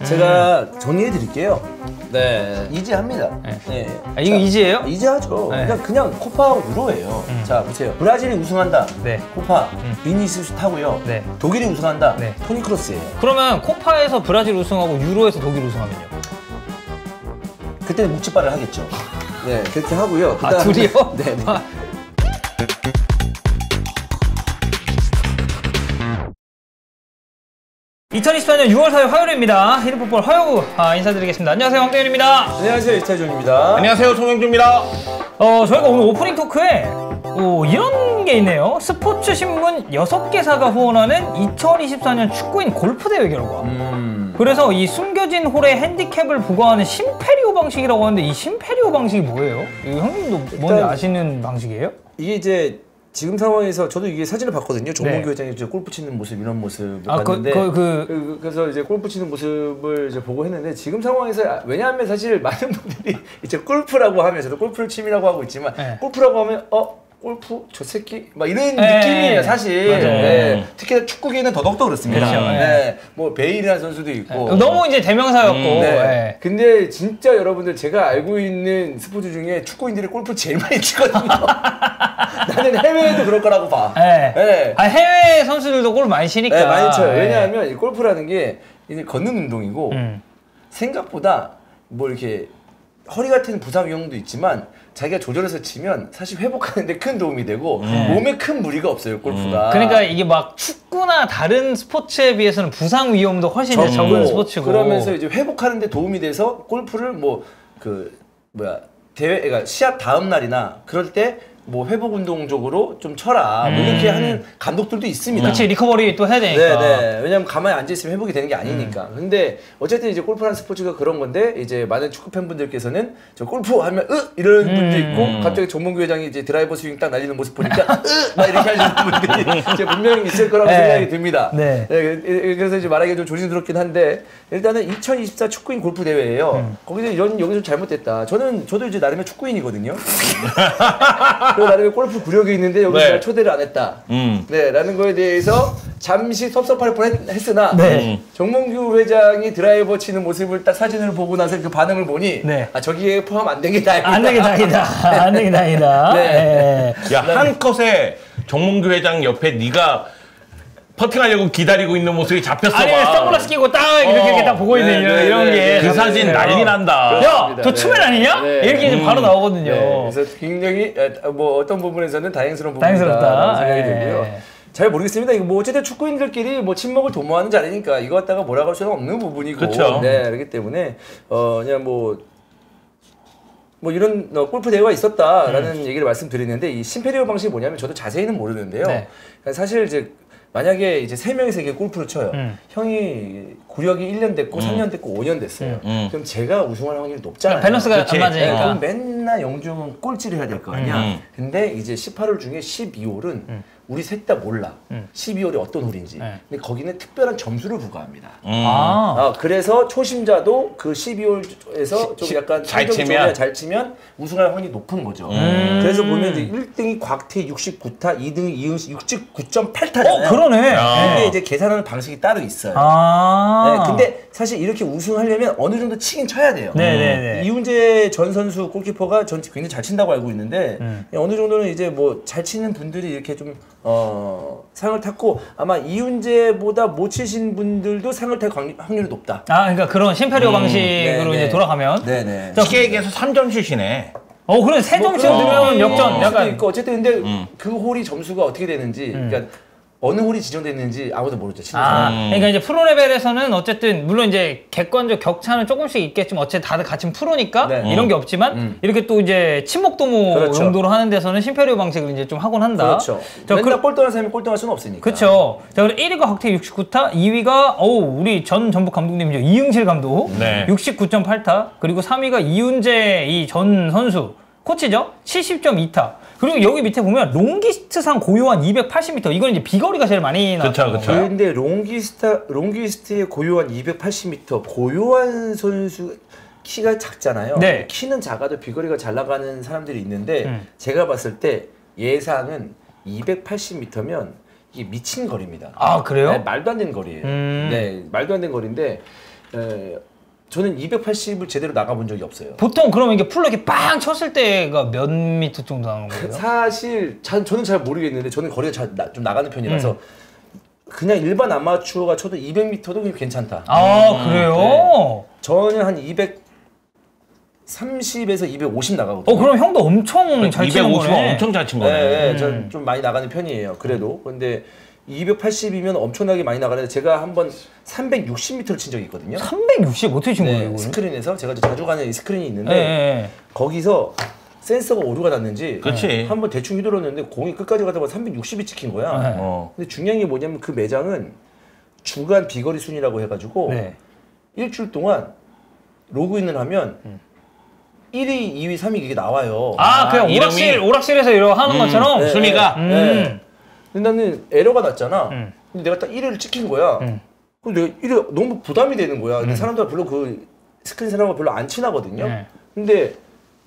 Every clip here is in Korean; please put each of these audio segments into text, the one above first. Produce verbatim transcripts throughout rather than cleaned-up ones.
제가 정리해 드릴게요. 네, 이지합니다. 네. 네. 아, 이거 이지예요? 이지하죠. 네. 그냥 그냥 코파하고 유로예요. 음. 자 보세요. 브라질이 우승한다. 네. 코파. 음. 비니시우스 타고요. 네. 독일이 우승한다. 네. 토니 크로스예요. 그러면 코파에서 브라질 우승하고 유로에서 독일 우승하면요? 그때는 묵찌발을 하겠죠. 네, 그렇게 하고요. 아, 둘이요? 네. 네. 이천이십사 년 유월 사일 화요일입니다. 히든풋볼 화요구 아, 인사드리겠습니다. 안녕하세요, 황대현입니다. 안녕하세요, 이태준입니다. 안녕하세요, 송영주입니다. 어, 저희가 오늘 오프닝 토크에 어, 이런 게 있네요. 스포츠 신문 여섯 개사가 후원하는 이천이십사 년 축구인 골프 대회 결과. 음. 그래서 이 숨겨진 홀에 핸디캡을 부과하는 심페리오 방식이라고 하는데 이 심페리오 방식이 뭐예요? 이거 형님도 뭔지 아시는 방식이에요? 이게 이제 지금 상황에서 저도 이게 사진을 봤거든요. 정몽규 네. 회장이 이제 골프 치는 모습 이런 모습을 아, 봤는데 그, 그, 그... 그, 그래서 이제 골프 치는 모습을 이제 보고 했는데 지금 상황에서 왜냐하면 사실 많은 분들이 이제 골프라고 하면 저도 골프를 취미라고 하고 있지만 네. 골프라고 하면 어 골프 저 새끼 막 이런 네. 느낌이에요 사실. 네. 특히 축구계는 더더욱더 그렇습니다. 그렇죠. 네. 네. 뭐 베일이라는 선수도 있고 네. 너무 이제 대명사였고. 음, 네. 네. 근데 진짜 여러분들 제가 알고 있는 스포츠 중에 축구인들이 골프 제일 많이 치거든요. 나는 해외에도 그럴 거라고 봐. 네. 네. 아, 해외 선수들도 골 많이 치니까. 네, 많이 쳐요. 네. 왜냐하면 이 골프라는 게 이제 걷는 운동이고 음. 생각보다 뭐 이렇게 허리 같은 부상 위험도 있지만 자기가 조절해서 치면 사실 회복하는데 큰 도움이 되고 음. 몸에 큰 무리가 없어요 골프가. 그러니까 이게 막 축구나 다른 스포츠에 비해서는 부상 위험도 훨씬 이제 적은 스포츠고. 그러면서 이제 회복하는데 도움이 돼서 골프를 뭐 그 뭐야 대회, 그러니까 시합 다음 날이나 그럴 때 뭐 회복 운동적으로 좀 쳐라 뭐 이렇게 음. 하는 감독들도 있습니다. 그렇지, 리커버리 또 해야 되니까. 네네. 왜냐면 가만히 앉아 있으면 회복이 되는 게 아니니까. 음. 근데 어쨌든 이제 골프라는 스포츠가 그런 건데 이제 많은 축구 팬분들께서는 저 골프 하면 으 이런 음. 분도 있고 갑자기 정몽규 회장이 이제 드라이버 스윙 딱 날리는 모습 보니까 으 막 이렇게 하시는 분들이 이제 분명히 있을 거라고 네. 생각이 듭니다. 네. 네, 그래서 이제 말하기 좀 조심스럽긴 한데 일단은 이천이십사 축구인 골프 대회예요. 음. 거기서 이런 여기서 잘못됐다. 저는 저도 이제 나름의 축구인이거든요. 그리고 나름의 골프 구력이 있는데 여기서 네. 날 초대를 안 했다. 음. 네, 라는 거에 대해서 잠시 섭섭할 뻔했으나 네. 정몽규 회장이 드라이버 치는 모습을 딱 사진을 보고 나서 그 반응을 보니 네. 아 저기에 포함 안 된 게 다행이다. 안 되게 다행이다. 안 되게 다행이다. 네. 네. 야, 한 컷에 정몽규 회장 옆에 네가 퍼팅하려고 기다리고 있는 모습이 잡혔어. 아니, 봐. 선글라스 끼고 딱 이렇게, 어. 이렇게 딱 보고 있는 네, 이런, 네, 이런 네, 게. 네. 그 사진 난리 난다. 야, 저 투맨 아니냐? 네. 이렇게 이제 음. 바로 나오거든요. 네, 그래서 굉장히 어, 뭐 어떤 부분에서는 다행스러운 다행스럽다. 부분이다 생각이 네. 들고요. 잘 모르겠습니다. 이거 뭐 어쨌든 축구인들끼리 뭐 친목을 도모하는 자리니까 이거 갖다가 뭐라고 할 수는 없는 부분이고, 그쵸. 네, 그렇기 때문에 어 그냥 뭐. 뭐 이런 어, 골프 대회가 있었다라는 음. 얘기를 말씀드리는데 이 심페리오 방식이 뭐냐면 저도 자세히는 모르는데요. 네. 그러니까 사실 이제 만약에 이제 세 명이서 이게 골프를 쳐요. 음. 형이 구력이 일 년 됐고 삼 년 됐고 오 년 됐어요. 음. 그럼 제가 우승할 확률이 높잖아요. 밸런스가 그치. 안 네, 맞으니까. 그럼 맨날 영중은 꼴찌를 해야 될 거 아니야. 음. 근데 이제 십팔 홀 중에 십이 홀은 음. 우리 셋 다 몰라. 음. 십이 홀이 어떤 홀인지. 네. 근데 거기는 특별한 점수를 부과합니다. 음. 아. 아, 그래서 초심자도 그 십이 홀에서 좀 시- 약간 잘 성적이 치면? 좋으면 잘 치면 우승할 확률이 높은 거죠. 음. 그래서 보면 이제 일 등이 곽태 육십구 타, 이 등이 이응식 육십구 점 팔 타잖아요. 어, 그러네. 야. 근데 이제 계산하는 방식이 따로 있어요. 아. 네, 근데 사실 이렇게 우승하려면 어느 정도 치긴 쳐야 돼요. 네네네. 이훈재 전 선수 골키퍼가 전 굉장히 잘 친다고 알고 있는데 음. 어느 정도는 이제 뭐 잘 치는 분들이 이렇게 좀 어, 상을 탔고 아마 이훈재보다 못 치신 분들도 상을 탈 확률- 확률이 높다. 아, 그러니까 그런 심페리오 음, 방식으로 네네. 이제 돌아가면. 네네. 자, 시계에게서 삼 점슛이네. 어, 그래, 세 점씩 뭐 넣으면 그런 역전. 수도 약간. 있고 어쨌든 근데 음. 그 홀이 점수가 어떻게 되는지 음. 그러니까 어느 홀이 지정됐는지 아무도 모르죠. 치는 아, 사람. 음. 그러니까 이제 프로 레벨에서는 어쨌든 물론 이제 객관적 격차는 조금씩 있겠지만 어쨌든 다들 같이 프로니까 네. 이런 게 없지만 음. 이렇게 또 이제 친목 도모 그렇죠. 용도로 하는 데서는 심페리오 방식을 이제 좀 하곤 한다. 그렇죠. 자, 맨날 그, 골 떠난 사람이 골 떠날 수는 없으니까. 그렇죠. 자, 그럼 일 위가 곽태 육십구 타, 이 위가 어우 우리 전 전북 감독님이죠. 이응실 감독 네. 육십구 점 팔 타, 그리고 삼 위가 이훈재 이 전 선수 코치죠. 칠십 점 이 타. 그리고 여기 밑에 보면 롱기스트상 고요한 이백팔십 미터. 이건 이제 비거리가 제일 많이 나왔죠. 그쵸, 그쵸. 근데 롱기스타 롱기스트의 고요한 이백팔십 미터 고요한 선수 키가 작잖아요. 네. 키는 작아도 비거리가 잘 나가는 사람들이 있는데 음. 제가 봤을 때 예상은 이백팔십 미터면 이게 미친 거리입니다. 아, 그래요? 네, 말도 안 되는 거리예요. 음. 네, 말도 안 되는 거리인데 에, 저는 이백팔십을 제대로 나가본 적이 없어요. 보통 그러면 이게 풀로 이렇게 빵 쳤을 때가 몇 미터 정도 나오는 거예요? 사실 자, 저는 잘 모르겠는데 저는 거리가 잘, 나, 좀 나가는 편이라서 음. 그냥 일반 아마추어가 쳐도 이백 미터도 괜찮다. 아 음, 그래요? 네. 저는 한 이백삼십에서 이백오십 나가거든요. 어 그럼 형도 엄청 잘 치는 이백오십 거네. 엄청 잘 친 거네. 네, 음. 전 좀 많이 나가는 편이에요. 그래도 근데 이백팔십이면 엄청나게 많이 나가는데 제가 한번 삼백육십 미터를 친 적이 있거든요. 삼백육십 어떻게 친 거예요? 네, 이거는? 스크린에서 제가 자주 가는 이 스크린이 있는데 네, 네. 거기서 센서가 오류가 났는지 그치. 한번 대충 휘둘렀는데 공이 끝까지 가다가 삼백육십이 찍힌 거야. 네. 어. 근데 중요한 게 뭐냐면 그 매장은 주간 비거리 순이라고 해가지고 네. 일주일 동안 로그인을 하면 일 위, 이 위, 삼 위 이게 나와요. 아, 그냥 이름이- 오락실 오락실에서 이러 하는 음. 것처럼. 네, 순위가? 네, 음. 네. 근데 나는 에러가 났잖아. 음. 근데 내가 딱 일 위를 찍힌 거야. 음. 그럼 내가 일 위가 너무 부담이 되는 거야. 근데 사람들 별로 그 스크린 사람과 별로 안 친하거든요. 네. 근데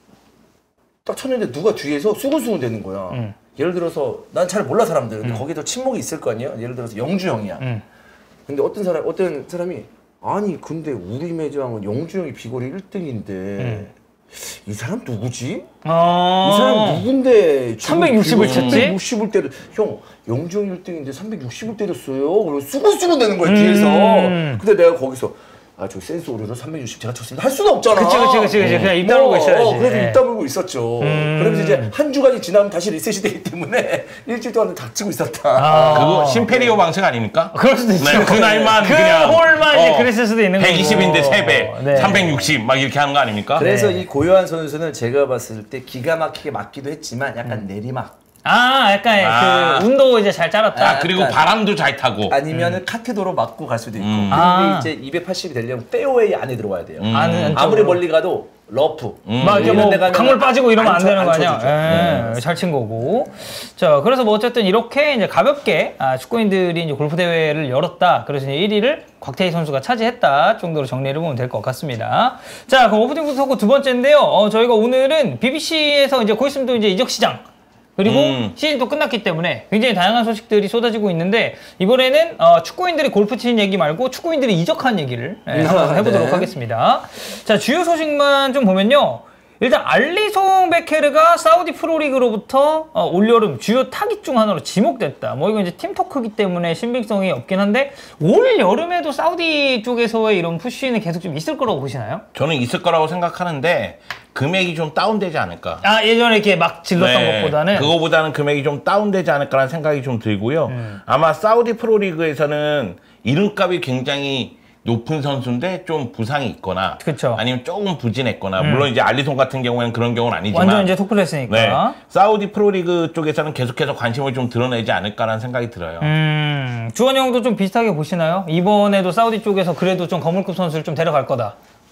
딱 쳤는데 누가 뒤에서 수근수근 되는 거야. 음. 예를 들어서 난 잘 몰라 사람들. 근데 거기도 친목이 있을 거 아니야. 예를 들어서 영주 형이야. 음. 근데 어떤 사람 어떤 사람이 아니 근데 우리 매장은 영주 형이 비거리 일 등인데 음. 이 사람 누구지? 아. 이 사람 누군데 삼백육십을 쳤지? 삼백육십을 때려 형 영주 형 일 등인데 삼백육십을 때렸어요. 그리고 수근수근 되는 거야 음. 뒤에서. 근데 내가 거기서 아 저 센스 오류로 삼백육십 제가 쳤습니다 할 수는 없잖아. 그치, 그치, 그치, 그치. 그냥 입 다물고 어, 있어야지. 어, 그래서 네. 입 다물고 있었죠. 음. 그러면서 이제 한 주간이 지나면 다시 리셋이 되기 때문에 일주일 동안 닥치고 있었다. 아. 그거 심페리오 방식 아닙니까? 그럴 수도 있죠. 네, 그 날만 그 그냥 홀만 이제 어, 그랬을 수도 있는 거고. 백이십인데 세 배, 네. 삼백육십 막 이렇게 하는 거 아닙니까? 그래서 네. 이 고요한 선수는 제가 봤을 때 기가 막히게 맞기도 했지만 약간 내리막 아, 약간 아. 그 운도 이제 잘 짜랐다. 아, 그리고 약간- 바람도 잘 타고. 아니면은 카트도로 맞고 갈 수도 있고. 음. 근데 아. 이제 이백팔십이 되려면 페어웨이 안에 들어와야 돼요. 음. 아는 아무리 멀리 가도 러프. 음. 막 이렇게 이런 뭐 데 가면은 강물 빠지고 이러면 안 쳐- 되는 거 아니야? 쳐주죠. 예, 네. 잘 친 거고. 자, 그래서 뭐 어쨌든 이렇게 이제 가볍게 아, 축구인들이 이제 골프 대회를 열었다. 그래서 이제 일 위를 곽태희 선수가 차지했다 정도로 정리를 보면 될 것 같습니다. 자, 그럼 오프닝 토크 두 번째인데요. 어, 저희가 오늘은 비비씨에서 이제 곧 있으면 또 이제 이적 시장. 그리고 음. 시즌도 끝났기 때문에 굉장히 다양한 소식들이 쏟아지고 있는데 이번에는 어, 축구인들이 골프 치는 얘기 말고 축구인들이 이적한 얘기를 예, 한번 해보도록 네. 하겠습니다. 자, 주요 소식만 좀 보면요. 일단 알리송 베케르가 사우디 프로리그로부터 어, 올여름 주요 타깃 중 하나로 지목됐다. 뭐 이건 이제 팀토크기 때문에 신빙성이 없긴 한데 올 여름에도 사우디 쪽에서의 이런 푸시는 계속 좀 있을 거라고 보시나요? 저는 있을 거라고 생각하는데 금액이 좀 다운되지 않을까. 아, 예전에 이렇게 막 질렀던 네, 것보다는 그거보다는 금액이 좀 다운되지 않을까라는 생각이 좀 들고요. 아마 사우디 프로리그에서는 이름값이 굉장히 높은 선수인데 좀 부상이 있거나 그쵸. 아니면 조금 부진했거나 물론 이제 알리송 같은 경우에는 그런 경우는 아니지만 완전 이제 토플했으니까. 네, 사우디 프로리그 쪽에서는 계속해서 관심을 좀 드러내지 않을까라는 생각이 들어요. 음, 주원이 형도 좀 비슷하게 보시나요? 이번에도 사우디 쪽에서 그래도 좀 거물급 선수를 좀 데려갈 거다.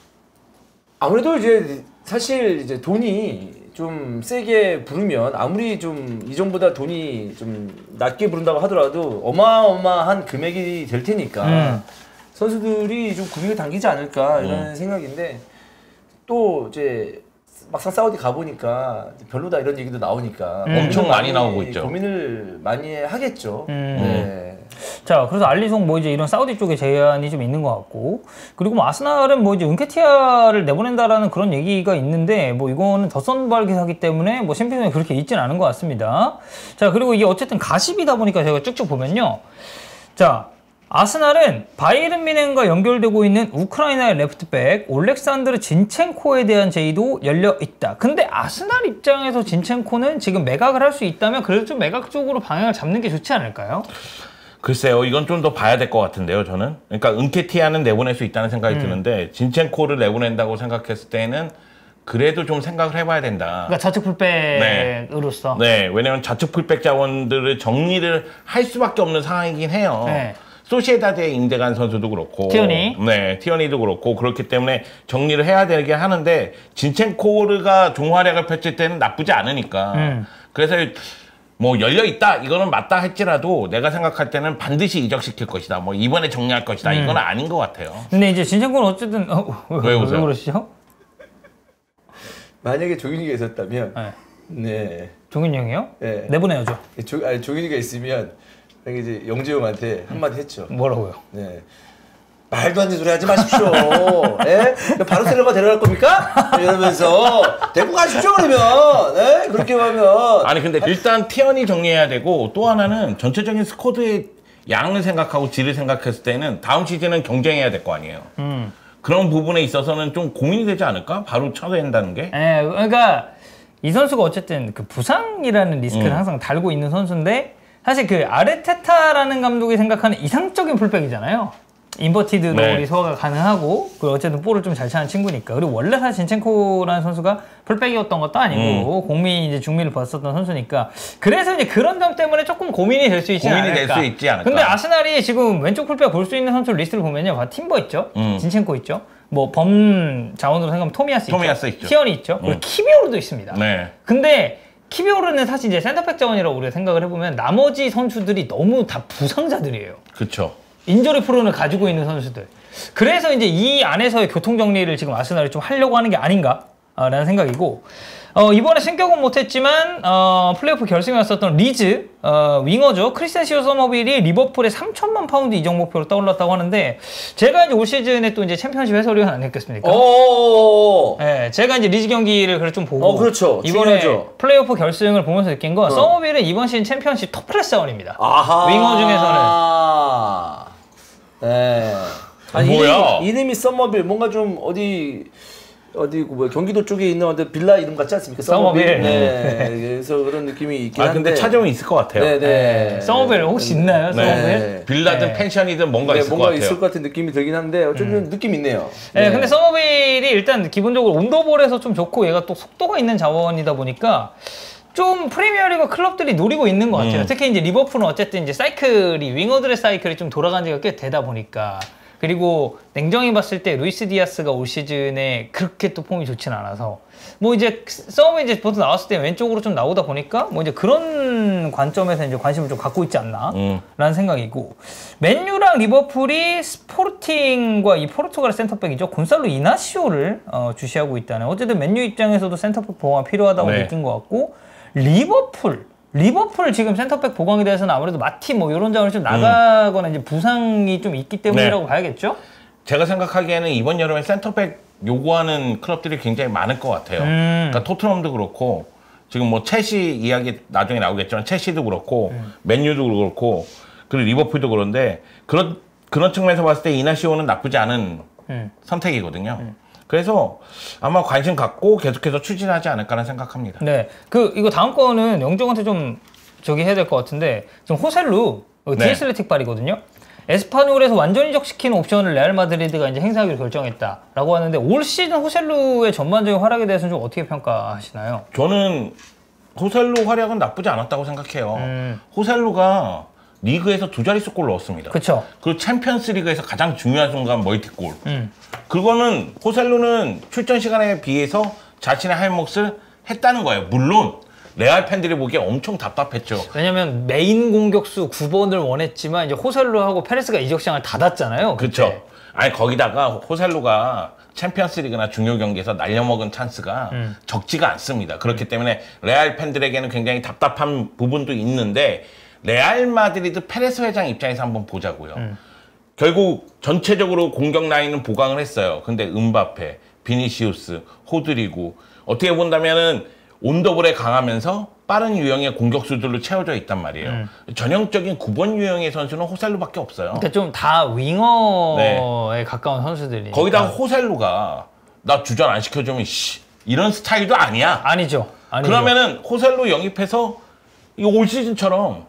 아무래도 이제 사실 이제 돈이 좀 세게 부르면 아무리 좀 이전보다 돈이 좀 낮게 부른다고 하더라도 어마어마한 금액이 될 테니까 음. 선수들이 좀 구비를 당기지 않을까 이런 음. 생각인데 또 이제 막상 사우디 가보니까 별로다 이런 얘기도 나오니까 음. 엄청 많이 나오고 있죠. 고민을 많이 하겠죠. 음. 네. 자, 그래서 알리송 뭐 이제 이런 사우디 쪽에 제한이 좀 있는 것 같고, 그리고 뭐 아스날은 뭐 이제 은케티아를 내보낸다라는 그런 얘기가 있는데, 뭐 이거는 덧선발 기사기 때문에 뭐 심평이 그렇게 있지는 않은 것 같습니다. 자, 그리고 이게 어쨌든 가십이다 보니까 제가 쭉쭉 보면요. 자, 아스날은 바이에른 뮌헨과 연결되고 있는 우크라이나의 레프트백 올렉산드르 진첸코에 대한 제의도 열려 있다. 근데 아스날 입장에서 진첸코는 지금 매각을 할 수 있다면 그래도 좀 매각 쪽으로 방향을 잡는 게 좋지 않을까요? 글쎄요, 이건 좀 더 봐야 될 것 같은데요, 저는. 그러니까 은케티아는 내보낼 수 있다는 생각이 음. 드는데 진첸코를 내보낸다고 생각했을 때는 그래도 좀 생각을 해봐야 된다. 그러니까 좌측 풀백으로서. 네, 왜냐면 좌측 풀백 자원들을 정리를 할 수밖에 없는 상황이긴 해요. 네. 소시에다드에 임대간 선수도 그렇고, 티어니. 네, 티어니도 그렇고 그렇기 때문에 정리를 해야 되긴 하는데 진첸코르가 종활약을 펼칠 때는 나쁘지 않으니까. 음. 그래서 뭐 열려 있다 이거는 맞다 할지라도 내가 생각할 때는 반드시 이적시킬 것이다. 뭐 이번에 정리할 것이다. 음. 이건 아닌 것 같아요. 근데 이제 진첸코는 어쨌든 어, 왜, 왜 웃어요? 왜 그러시죠? 만약에 조윤이가 있었다면 네. 네. 종인 형이요? 네. 내보내야죠. 조, 아니, 조윤이가 있으면 이제 영재 형한테 한마디 했죠. 뭐라고요? 네. 말도 안 되는 소리 하지 마십시오. 예? 바르셀로나 데려갈 겁니까? 이러면서 데리고 가십시오 그러면. 예? 그렇게 하면. 아니 근데 일단 티언이 정리해야 되고 또 하나는 전체적인 스쿼드의 양을 생각하고 질을 생각했을 때는 다음 시즌은 경쟁해야 될 거 아니에요. 음. 그런 부분에 있어서는 좀 고민이 되지 않을까? 바로 쳐야 된다는 게. 예, 그러니까 이 선수가 어쨌든 그 부상이라는 리스크를 음. 항상 달고 있는 선수인데 사실 그 아르테타라는 감독이 생각하는 이상적인 풀백이잖아요. 인버티드 네. 롤이 소화가 가능하고 그 어쨌든 볼을 좀 잘 차는 친구니까. 그리고 원래 사실 진첸코라는 선수가 풀백이었던 것도 아니고 음. 공미 이제 중미를 벗었던 선수니까 그래서 이제 그런 점 때문에 조금 고민이 될 수 있지 고민이 않을까. 될 수 있지 않을까. 근데 아스날이 지금 왼쪽 풀백 볼 수 있는 선수 리스트를 보면요, 봐, 팀버 있죠, 음. 진첸코 있죠, 뭐 범 자원으로 생각하면 토미야스, 토미야스 있죠, 있죠. 티언이 있죠, 그리고 음. 키비오르도 있습니다. 네. 근데 키비오르는 사실 이제 센터백 자원이라고 우리가 생각을 해보면 나머지 선수들이 너무 다 부상자들이에요. 그렇죠. 인저리 프론을 가지고 있는 선수들. 그래서 이제 이 안에서의 교통 정리를 지금 아스날이 좀 하려고 하는 게 아닌가라는 생각이고, 어, 이번에 승격은 못했지만 어, 플레이오프 결승에 왔었던 리즈 어, 윙어죠. 크리스텐시오 서머빌이 리버풀의 삼천만 파운드 이적 목표로 떠올랐다고 하는데, 제가 이제 올 시즌에 또 이제 챔피언십 해설위원 아니겠습니까? 오. 네, 제가 이제 리즈 경기를 그래 좀 보고, 어, 그렇죠. 이번에 중요하죠. 플레이오프 결승을 보면서 느낀 건 어. 서머빌은 이번 시즌 챔피언십 톱 클래스 자원입니다. 아하. 윙어 중에서는. 네. 아니, 뭐야? 이름이, 이름이 썸머빌 뭔가 좀 어디 어디 뭐 경기도 쪽에 있는 어떤 빌라 이름 같지 않습니까? 서머빌. 네. 그래서 그런 느낌이 있긴 아 한데. 근데 찾아오면 있을 것 같아요. 네, 네. 서머빌 혹시 있나요? 네. 서머빌? 빌라든 네. 펜션이든 뭔가 네, 있을 뭔가 것 같아요. 있을 것 같은 느낌이 들긴 한데 어쨌든 느낌 있네요. 네, 근데 서머빌이 일단 기본적으로 온더볼에서 좀 좋고 얘가 또 속도가 있는 자원이다 보니까 좀 프리미어리그 클럽들이 노리고 있는 것 같아요. 음. 특히 이제 리버풀은 어쨌든 이제 사이클이 윙어들의 사이클이 좀 돌아간 지가 꽤 되다 보니까, 그리고 냉정히 봤을 때 루이스 디아스가 올 시즌에 그렇게 또 폼이 좋진 않아서 뭐 이제 서브 이제 보통 나왔을 때 왼쪽으로 좀 나오다 보니까 뭐 이제 그런 관점에서 이제 관심을 좀 갖고 있지 않나라는 음. 생각이고, 맨유랑 리버풀이 스포팅과 이 포르투갈 센터백이죠, 곤살로 이나시오를 어, 주시하고 있다는. 어쨌든 맨유 입장에서도 센터백 보강이 필요하다고 네. 느낀 것 같고, 리버풀 리버풀 지금 센터백 보강에 대해서는 아무래도 마티 뭐 이런 자원이 좀 나가거나 이제 부상이 좀 있기 때문이라고 네. 봐야겠죠? 제가 생각하기에는 이번 여름에 센터백 요구하는 클럽들이 굉장히 많을 것 같아요. 음. 그러니까 토트넘도 그렇고 지금 뭐 첼시 이야기 나중에 나오겠지만 첼시도 그렇고 음. 맨유도 그렇고 그리고 리버풀도 그런데 그런 그런 측면에서 봤을 때 이나시오는 나쁘지 않은 음. 선택이거든요. 음. 그래서 아마 관심 갖고 계속해서 추진하지 않을까라는 생각합니다. 네, 그 이거 다음 거는 영종한테 좀 저기 해야 될 것 같은데, 지금 호셀루 네. 디에슬레틱 발이거든요. 에스파뇰에서 완전 이적시키는 옵션을 레알 마드리드가 이제 행사하기로 결정했다라고 하는데, 올 시즌 호셀루의 전반적인 활약에 대해서는 좀 어떻게 평가하시나요? 저는 호셀루 활약은 나쁘지 않았다고 생각해요. 음. 호셀루가 리그에서 두 자릿수 골 넣었습니다. 그쵸. 그리고 챔피언스 리그에서 가장 중요한 순간 멀티골. 음. 그거는 호셀루는 출전 시간에 비해서 자신의 할 몫을 했다는 거예요. 물론 레알 팬들이 보기에 엄청 답답했죠. 왜냐면 메인 공격수 구 번을 원했지만 이제 호셀루하고 페레스가 이적 시장을 닫았잖아요. 그렇죠. 그때. 아니 거기다가 호셀루가 챔피언스 리그나 중요 경기에서 날려먹은 찬스가 음. 적지가 않습니다. 그렇기 때문에 레알 팬들에게는 굉장히 답답한 부분도 있는데, 레알 마드리드 페레스 회장 입장에서 한번 보자고요. 음. 결국 전체적으로 공격 라인은 보강을 했어요. 근데 음바페, 비니시우스, 호드리구, 어떻게 본다면은 온더볼에 강하면서 빠른 유형의 공격수들로 채워져 있단 말이에요. 음. 전형적인 구 번 유형의 선수는 호셀루밖에 없어요. 그러니까 좀 다 윙어에 네. 가까운 선수들이. 거기다가 호셀루가 나 주전 안 시켜주면 씨 이런 스타일도 아니야. 아니죠. 아니죠. 그러면은 호셀루 영입해서 이거 올 시즌처럼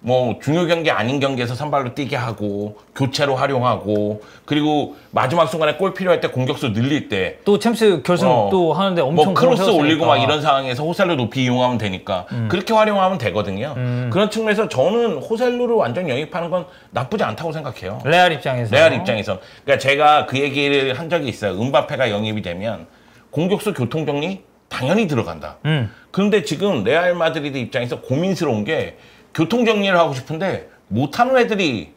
뭐 중요 경기 아닌 경기에서 선발로 뛰게 하고 교체로 활용하고, 그리고 마지막 순간에 골 필요할 때 공격수 늘릴 때 또 챔스 결승 어, 또 하는데 엄청 뭐 크로스 세웠으니까. 올리고 막 이런 상황에서 호셀루 높이 이용하면 되니까 음. 그렇게 활용하면 되거든요. 음. 그런 측면에서 저는 호셀루를 완전 영입하는 건 나쁘지 않다고 생각해요. 레알 입장에서. 레알 입장에서. 그러니까 제가 그 얘기를 한 적이 있어요. 음바페가 영입이 되면 공격수 교통정리 당연히 들어간다. 음. 그런데 지금 레알 마드리드 입장에서 고민스러운 게 교통정리를 하고 싶은데 못하는 애들이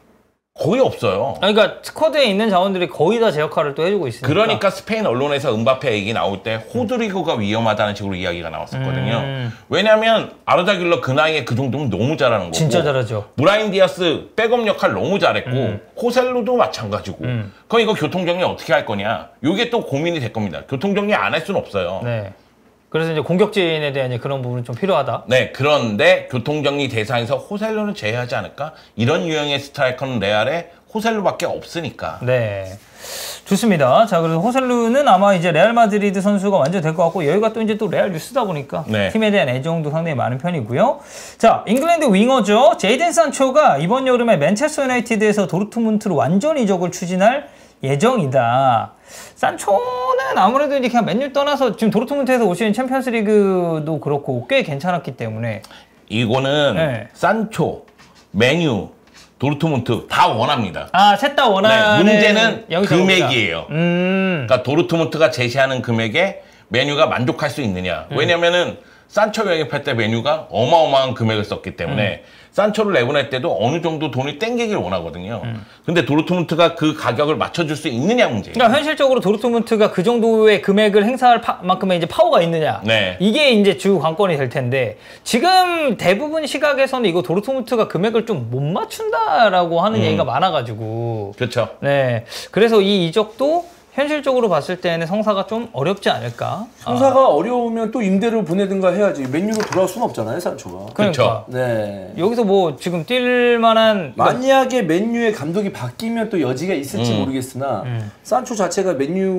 거의 없어요. 그러니까 스쿼드에 있는 자원들이 거의 다 제 역할을 또 해주고 있으니까. 그러니까 스페인 언론에서 음바페 얘기 나올 때 호드리고가 위험하다는 식으로 이야기가 나왔었거든요. 음. 왜냐하면 아르다 귤러 그 나이에 그 정도면 너무 잘하는 거고. 진짜 잘하죠. 브라임 디아스 백업 역할 너무 잘했고 음. 호셀루도 마찬가지고. 음. 그럼 이거 교통정리 어떻게 할 거냐. 이게 또 고민이 될 겁니다. 교통정리 안 할 수는 없어요. 네. 그래서 이제 공격진에 대한 이제 그런 부분은 좀 필요하다. 네, 그런데 교통정리 대상에서 호셀루는 제외하지 않을까? 이런 유형의 스트라이커는 레알에 호셀루밖에 없으니까. 네, 좋습니다. 자, 그래서 호셀루는 아마 이제 레알 마드리드 선수가 완전 될 것 같고, 여기가 또 이제 또 레알 뉴스다 보니까 네. 팀에 대한 애정도 상당히 많은 편이고요. 자, 잉글랜드 윙어죠. 제이든 산초가 이번 여름에 맨체스터 유나이티드에서 도르트문트로 완전 이적을 추진할 예정이다. 산초는 아무래도 이제 그냥 맨유 떠나서 지금 도르트문트에서 올 시즌 챔피언스리그도 그렇고 꽤 괜찮았기 때문에 이거는 네. 산초, 맨유, 도르트문트 다 원합니다. 아, 셋 다 원하는 네, 문제는 여기서 금액이에요. 음. 그러니까 도르트문트가 제시하는 금액에 맨유가 만족할 수 있느냐. 음. 왜냐면은 산초 영입할 때 맨유가 어마어마한 금액을 썼기 때문에 음. 산초를 내보낼 때도 어느 정도 돈이 땡기길 원하거든요. 음. 근데 도르트문트가 그 가격을 맞춰줄 수 있느냐 문제예요. 그러니까 현실적으로 도르트문트가 그 정도의 금액을 행사할 파, 만큼의 이제 파워가 있느냐. 네. 이게 이제 주 관건이 될 텐데 지금 대부분 시각에서는 이거 도르트문트가 금액을 좀 못 맞춘다라고 하는 음. 얘기가 많아가지고. 그렇죠. 네. 그래서 이 이적도 현실적으로 봤을 때는 성사가 좀 어렵지 않을까? 성사가 아. 어려우면 또 임대를 보내든가 해야지. 맨유로 돌아올 수는 없잖아요, 산초가. 그러니까. 네. 여기서 뭐 지금 뛸 만한 만약에 맨유의 감독이 바뀌면 또 여지가 있을지 음. 모르겠으나 음. 산초 자체가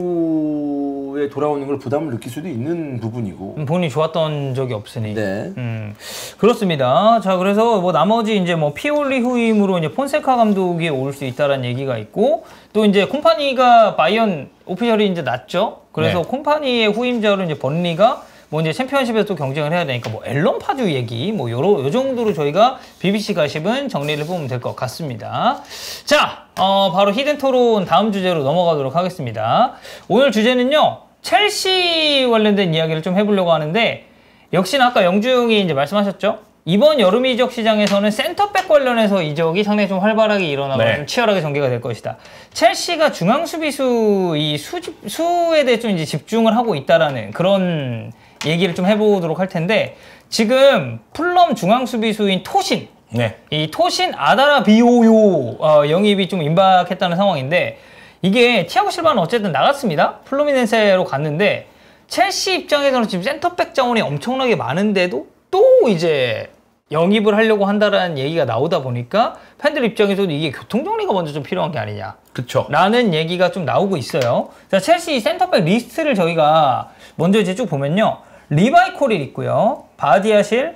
맨유에 돌아오는 걸 부담을 느낄 수도 있는 부분이고. 본인이 좋았던 적이 없으니. 네. 음. 그렇습니다. 자, 그래서 뭐 나머지 이제 뭐 피올리 후임으로 이제 폰세카 감독이 올 수 있다라는 얘기가 있고 또 이제 콤파니가 바이언 오피셜이 이제 났죠. 그래서 네. 콤파니의 후임자로 이제 번리가 뭐 이제 챔피언십에서 또 경쟁을 해야 되니까 뭐 앨런 파듀 얘기 뭐 요러 요 정도로 저희가 비비씨 가십은 정리를 해보면 될 것 같습니다. 자, 어, 바로 히든 토론 다음 주제로 넘어가도록 하겠습니다. 오늘 주제는요. 첼시 관련된 이야기를 좀 해보려고 하는데 역시나 아까 영중이 이제 말씀하셨죠. 이번 여름 이적 시장에서는 센터백 관련해서 이적이 상당히 좀 활발하게 일어나고 네. 좀 치열하게 전개가 될 것이다. 첼시가 중앙 수비수 이 수, 수에 대해 좀 이제 집중을 하고 있다라는 그런 얘기를 좀 해보도록 할 텐데 지금 풀럼 중앙 수비수인 토신, 네. 이 토신 아다라 비오요 어, 영입이 좀 임박했다는 상황인데 이게 티아고 실바는 어쨌든 나갔습니다. 플루미넨세로 갔는데 첼시 입장에서는 지금 센터백 자원이 엄청나게 많은데도 또 이제 영입을 하려고 한다라는 얘기가 나오다 보니까 팬들 입장에서도 이게 교통정리가 먼저 좀 필요한 게 아니냐. 그쵸. 라는 얘기가 좀 나오고 있어요. 자, 첼시 센터백 리스트를 저희가 먼저 이제 쭉 보면요. 리바이 콜일 있고요. 바디아실,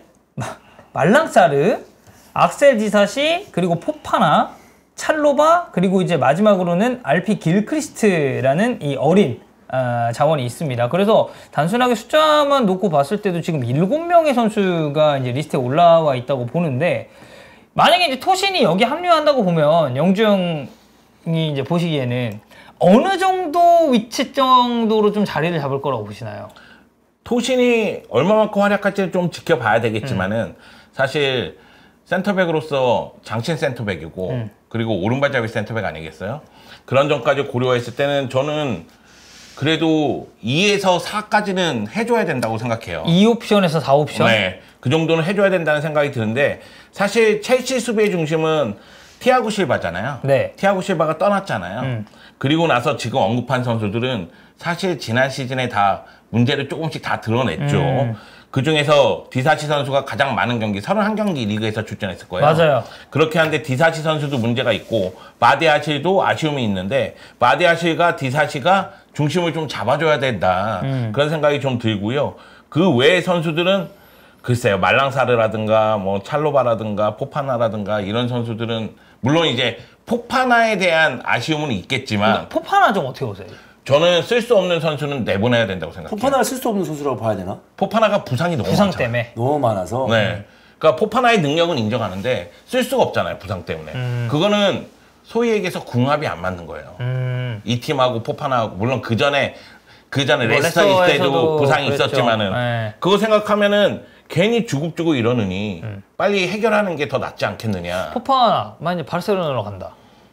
말랑사르, 악셀 디사시, 그리고 포파나, 찰로바, 그리고 이제 마지막으로는 알피 길크리스트라는 이 어린 아, 자원이 있습니다. 그래서 단순하게 숫자만 놓고 봤을 때도 지금 일곱 명의 선수가 이제 리스트에 올라와 있다고 보는데 만약에 이제 토신이 여기 합류한다고 보면 영주 형이 이제 보시기에는 어느 정도 위치 정도로 좀 자리를 잡을 거라고 보시나요? 토신이 얼마만큼 활약할지 좀 지켜봐야 되겠지만은 음. 사실 센터백으로서 장신 센터백이고 음. 그리고 오른발잡이 센터백 아니겠어요? 그런 점까지 고려했을 때는 저는 그래도 이에서 사까지는 해줘야 된다고 생각해요. 이 옵션에서 사 옵션? 네. 그 정도는 해줘야 된다는 생각이 드는데 사실 첼시 수비의 중심은 티아고 실바잖아요. 네. 티아고 실바가 떠났잖아요. 음. 그리고 나서 지금 언급한 선수들은 사실 지난 시즌에 다 문제를 조금씩 다 드러냈죠. 음. 그중에서 디사시 선수가 가장 많은 경기, 서른한 경기 리그에서 출전했을 거예요. 맞아요. 그렇게 하는데 디사시 선수도 문제가 있고 바디아실도 아쉬움이 있는데 바디아실과 디사시가 중심을 좀 잡아줘야 된다. 음. 그런 생각이 좀 들고요. 그 외의 선수들은 글쎄요. 말랑사르라든가 뭐 찰로바라든가 포파나라든가 이런 선수들은 물론 이제 포파나에 대한 아쉬움은 있겠지만 포파나 좀 어떻게 보세요? 저는 쓸 수 없는 선수는 내보내야 된다고 생각해요. 포파나를 쓸 수 없는 선수라고 봐야 되나? 포파나가 부상이 너무 부상 많잖아요. 때문에. 너무 많아서. 네. 그러니까 포파나의 능력은 인정하는데 쓸 수가 없잖아요. 부상 때문에. 음. 그거는 소위 얘기해서 궁합이 안 맞는 거예요. 음. 이 팀하고 포파나하고 물론 그 전에 그 전에 뭐 레스터 있을 때도 부상이 그랬죠. 있었지만은 네. 그거 생각하면은 괜히 주국주국 이러느니 음. 빨리 해결하는 게 더 낫지 않겠느냐. 포파나 만약 바르셀로나로 간다.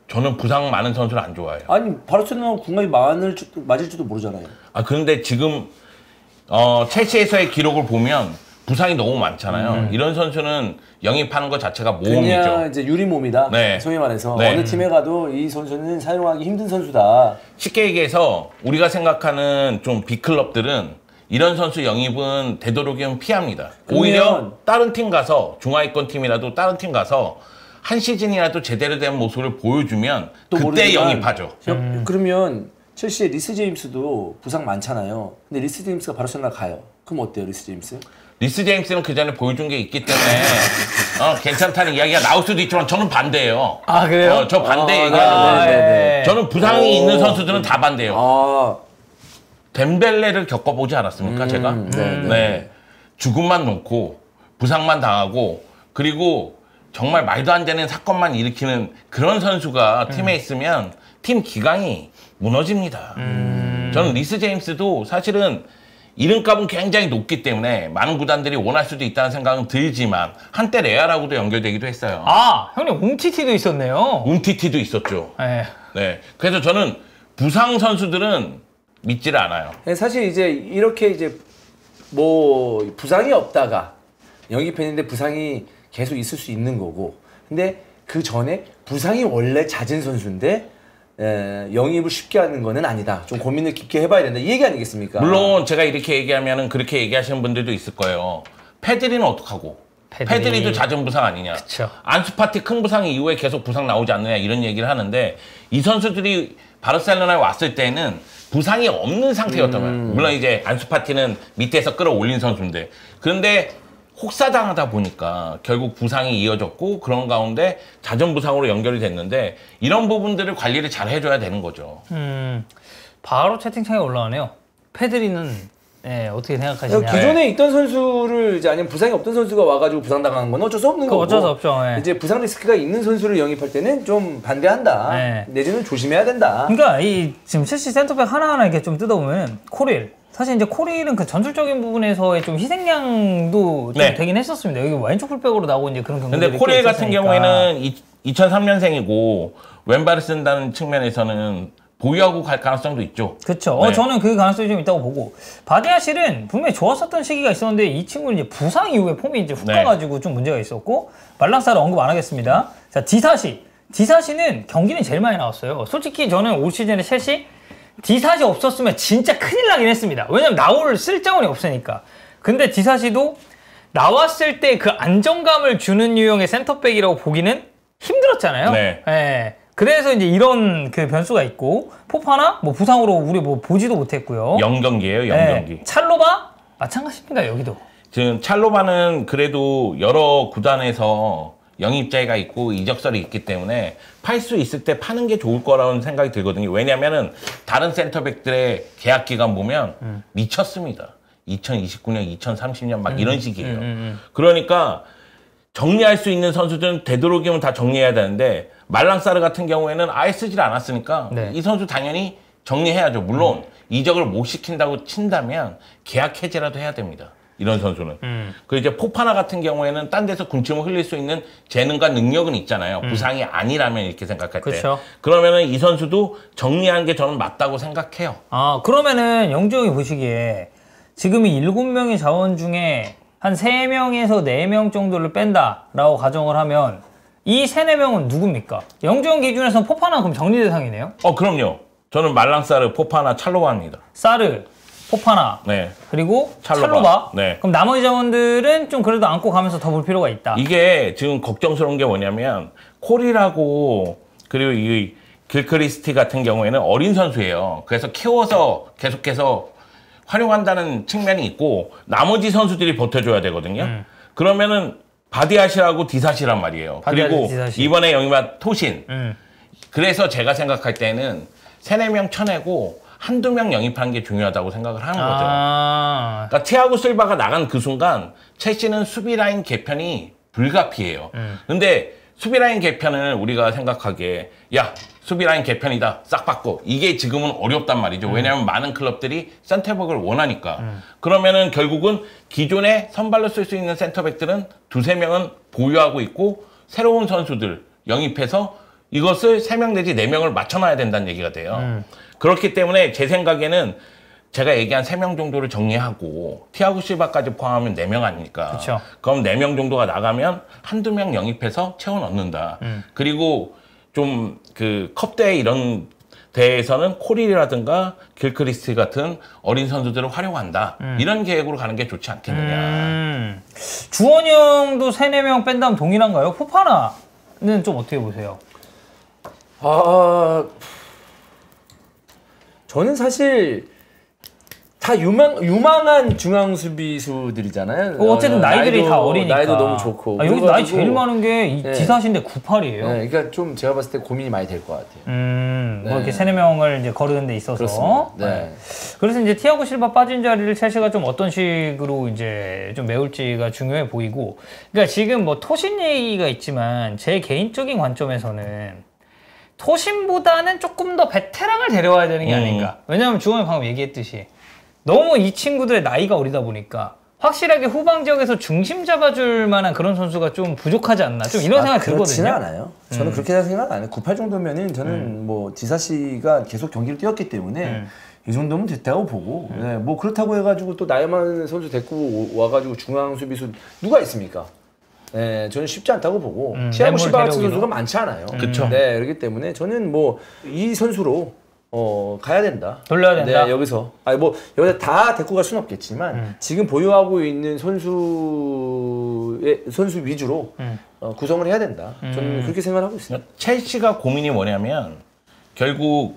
저는 부상 많은 선수를 안 좋아해요. 아니 바르셀로나 궁합이 많을 줄, 맞을지도 모르잖아요. 아 그런데 지금 어, 첼시에서의 기록을 보면 부상이 너무 많잖아요. 음. 이런 선수는 영입하는 것 자체가 모험이죠. 그냥 이제 유리 몸이다. 네. 소위 말해서 네. 어느 팀에 가도 이 선수는 사용하기 힘든 선수다. 쉽게 얘기해서 우리가 생각하는 좀 빅클럽들은 이런 선수 영입은 되도록이면 피합니다. 그러면... 오히려 다른 팀 가서 중하위권 팀이라도 다른 팀 가서 한 시즌이라도 제대로 된 모습을 보여주면 그때 모르지만, 영입하죠. 음. 그러면 첼시의 리스 제임스도 부상 많잖아요. 근데 리스 제임스가 바르셀로나 가요. 그럼 어때요, 리스 제임스? 리스 제임스는 그 전에 보여준 게 있기 때문에 어, 괜찮다는 이야기가 나올 수도 있지만 저는 반대예요. 아 그래요? 어, 저 반대 아, 얘기하는데 아, 네, 네. 저는 부상이 오. 있는 선수들은 다 반대예요. 아. 덴벨레를 겪어보지 않았습니까, 음, 제가? 네, 네. 네. 죽음만 놓고 부상만 당하고 그리고 정말 말도 안 되는 사건만 일으키는 그런 선수가 팀에 있으면 팀 기강이 무너집니다. 음. 저는 리스 제임스도 사실은 이름값은 굉장히 높기 때문에 많은 구단들이 원할 수도 있다는 생각은 들지만 한때 레알하고도 연결되기도 했어요. 아 형님 움티티도 있었네요. 움티티도 있었죠. 네. 네. 그래서 저는 부상 선수들은 믿지를 않아요. 사실 이제 이렇게 이제 뭐 부상이 없다가 영입했는데 부상이 계속 있을 수 있는 거고, 근데 그 전에 부상이 원래 잦은 선수인데 에, 영입을 쉽게 하는 거는 아니다. 좀 고민을 깊게 해봐야 된다. 이 얘기 아니겠습니까? 물론 제가 이렇게 얘기하면은 그렇게 얘기하시는 분들도 있을 거예요. 페드리는 어떡하고? 페드리. 페드리도 잦은 부상 아니냐? 그쵸. 안수파티 큰 부상 이후에 계속 부상 나오지 않느냐 이런 얘기를 하는데 이 선수들이 바르셀로나에 왔을 때는 부상이 없는 상태였단 말이에요. 음. 물론 이제 안수파티는 밑에서 끌어올린 선수인데 그런데 혹사당하다 보니까 결국 부상이 이어졌고 그런 가운데 잦은 부상으로 연결이 됐는데 이런 부분들을 관리를 잘 해줘야 되는 거죠. 음, 바로 채팅창에 올라가네요. 페드리는 네, 어떻게 생각하시냐? 기존에 있던 선수를 이제 아니면 부상이 없던 선수가 와가지고 부상당하는 건 어쩔 수 없는 거고. 어쩔 수 없죠. 네. 이제 부상 리스크가 있는 선수를 영입할 때는 좀 반대한다. 네. 내지는 조심해야 된다. 그러니까 이 지금 첼시 센터백 하나하나 이렇게 좀 뜯어보면 코릴. 사실 이제 코릴은 그 전술적인 부분에서의 좀 희생양도 좀 네. 되긴 했었습니다. 여기 왼쪽 풀백으로 나오고 이제 그런 경우들이 근데 코릴 같은 있었으니까. 경우에는 이, 이천삼 년생이고 왼발을 쓴다는 측면에서는 보유하고 갈 가능성도 있죠. 그렇죠. 네. 어, 저는 그 가능성이 좀 있다고 보고 바디아실은 분명히 좋았었던 시기가 있었는데 이 친구는 이제 부상 이후에 폼이 이제 훅 네. 가가지고 좀 문제가 있었고 말랑사를 언급 안 하겠습니다. 자 디사시, 디사시는 경기는 제일 많이 나왔어요. 솔직히 저는 올 시즌에 첼시 디사시 없었으면 진짜 큰일 나긴 했습니다. 왜냐면 나올 쓸자원이 없으니까. 근데 디사시도 나왔을 때 그 안정감을 주는 유형의 센터백이라고 보기는 힘들었잖아요. 네. 네. 그래서 이제 이런 그 변수가 있고 포파나 뭐 부상으로 우리 뭐 보지도 못했고요. 영경기예요, 영경기. 네. 찰로바 마찬가지입니다. 여기도. 지금 찰로바는 그래도 여러 구단에서 영입자가 있고 이적설이 있기 때문에 팔 수 있을 때 파는 게 좋을 거라는 생각이 들거든요. 왜냐면은 다른 센터백들의 계약 기간 보면 음. 미쳤습니다. 이천이십구 년, 이천삼십 년 막 음. 이런 식이에요. 음, 음. 그러니까 정리할 수 있는 선수들은 되도록이면 다 정리해야 되는데 말랑사르 같은 경우에는 아예 쓰질 않았으니까 네. 이 선수 당연히 정리해야죠. 물론 음. 이적을 못 시킨다고 친다면 계약 해지라도 해야 됩니다. 이런 선수는. 음. 그 이제 포파나 같은 경우에는 딴 데서 군침을 흘릴 수 있는 재능과 능력은 있잖아요. 음. 부상이 아니라면 이렇게 생각할 때. 그쵸. 그러면은 이 선수도 정리하는 게 저는 맞다고 생각해요. 아 그러면은 영주 형이 보시기에 지금 이 일곱 명의 자원 중에 한 세 명에서 네 명 정도를 뺀다라고 가정을 하면 이 세, 네 명은 누굽니까? 영주 형 기준에서는 포파나 그럼 정리 대상이네요? 어 그럼요. 저는 말랑사르, 포파나, 찰로바입니다. 사르, 포파나, 네. 그리고 찰로바. 찰로바. 네. 그럼 나머지 자원들은 좀 그래도 안고 가면서 더 볼 필요가 있다. 이게 지금 걱정스러운 게 뭐냐면 콜이라고 그리고 이 길크리스티 같은 경우에는 어린 선수예요. 그래서 키워서 계속해서 활용한다는 측면이 있고 나머지 선수들이 버텨줘야 되거든요. 음. 그러면은 바디아시라고 디사시란 말이에요. 바디아시, 그리고 디사시. 이번에 영입한 토신. 음. 그래서 제가 생각할 때는 세네 명 쳐내고 한두 명 영입하는 게 중요하다고 생각을 하는 거죠. 아... 그러니까 티아고 실바가 나간 그 순간 첼시는 수비 라인 개편이 불가피해요. 음. 근데 수비 라인 개편을 우리가 생각하기에 야 수비 라인 개편이다 싹 바꿔 이게 지금은 어렵단 말이죠. 음. 왜냐하면 많은 클럽들이 센터백을 원하니까. 음. 그러면은 결국은 기존에 선발로 쓸 수 있는 센터백들은 두세 명은 보유하고 있고 새로운 선수들 영입해서 이것을 세 명 내지 네 명을 맞춰놔야 된다는 얘기가 돼요. 음. 그렇기 때문에 제 생각에는 제가 얘기한 세 명 정도를 정리하고 티아고 실바까지 포함하면 네 명 아닙니까? 그쵸. 그럼 네 명 정도가 나가면 한두 명 영입해서 채워 넣는다. 음. 그리고 좀 그 컵대회 이런 대회에서는 코릴이라든가 길크리스트 같은 어린 선수들을 활용한다. 음. 이런 계획으로 가는 게 좋지 않겠느냐. 음. 주원이 형도 세네 명 뺀다면 동일한가요? 포파나는 좀 어떻게 보세요? 아, 저는 사실 다 유망, 유망한 중앙 수비수들이잖아요. 어, 어쨌든 나이들이 나이도, 다 어리니까. 나이도 너무 좋고. 아, 여기서 나이 제일 많은 게 네. 디사시인데 구십팔이에요. 네, 그러니까 좀 제가 봤을 때 고민이 많이 될 것 같아요. 음, 네. 뭐 이렇게 세네 명을 이제 거르는 데 있어서. 그렇습니다. 네. 네. 그래서 이제 티아고 실바 빠진 자리를 첼시가 좀 어떤 식으로 이제 좀 메울지가 중요해 보이고. 그러니까 지금 뭐 토신 얘기가 있지만 제 개인적인 관점에서는 토신보다는 조금 더 베테랑을 데려와야 되는 게 음. 아닌가. 왜냐하면 주원이 방금 얘기했듯이 너무 이 친구들의 나이가 어리다 보니까 확실하게 후방 지역에서 중심 잡아줄 만한 그런 선수가 좀 부족하지 않나. 좀 이런 아, 생각이 들거든요. 그렇지는 않아요. 저는 음. 그렇게 생각 안 해요. 구십팔 정도면은 저는 음. 뭐 디사시가 계속 경기를 뛰었기 때문에 음. 이 정도면 됐다고 보고 음. 네, 뭐 그렇다고 해가지고 또 나이 많은 선수 데리고 와가지고 중앙 수비수 누가 있습니까? 네, 저는 쉽지 않다고 보고 음, 티아고 실바 같은 선수가 많지 않아요. 그렇죠. 네, 그렇기 때문에 저는 뭐 이 선수로 어 가야 된다. 돌려야 된다. 네, 여기서 아니 뭐 여기서 다 데리고 갈 수는 없겠지만 음. 지금 보유하고 있는 선수의 선수 위주로 음. 어, 구성을 해야 된다. 음. 저는 그렇게 생각하고 있습니다. 첼시가 고민이 뭐냐면 결국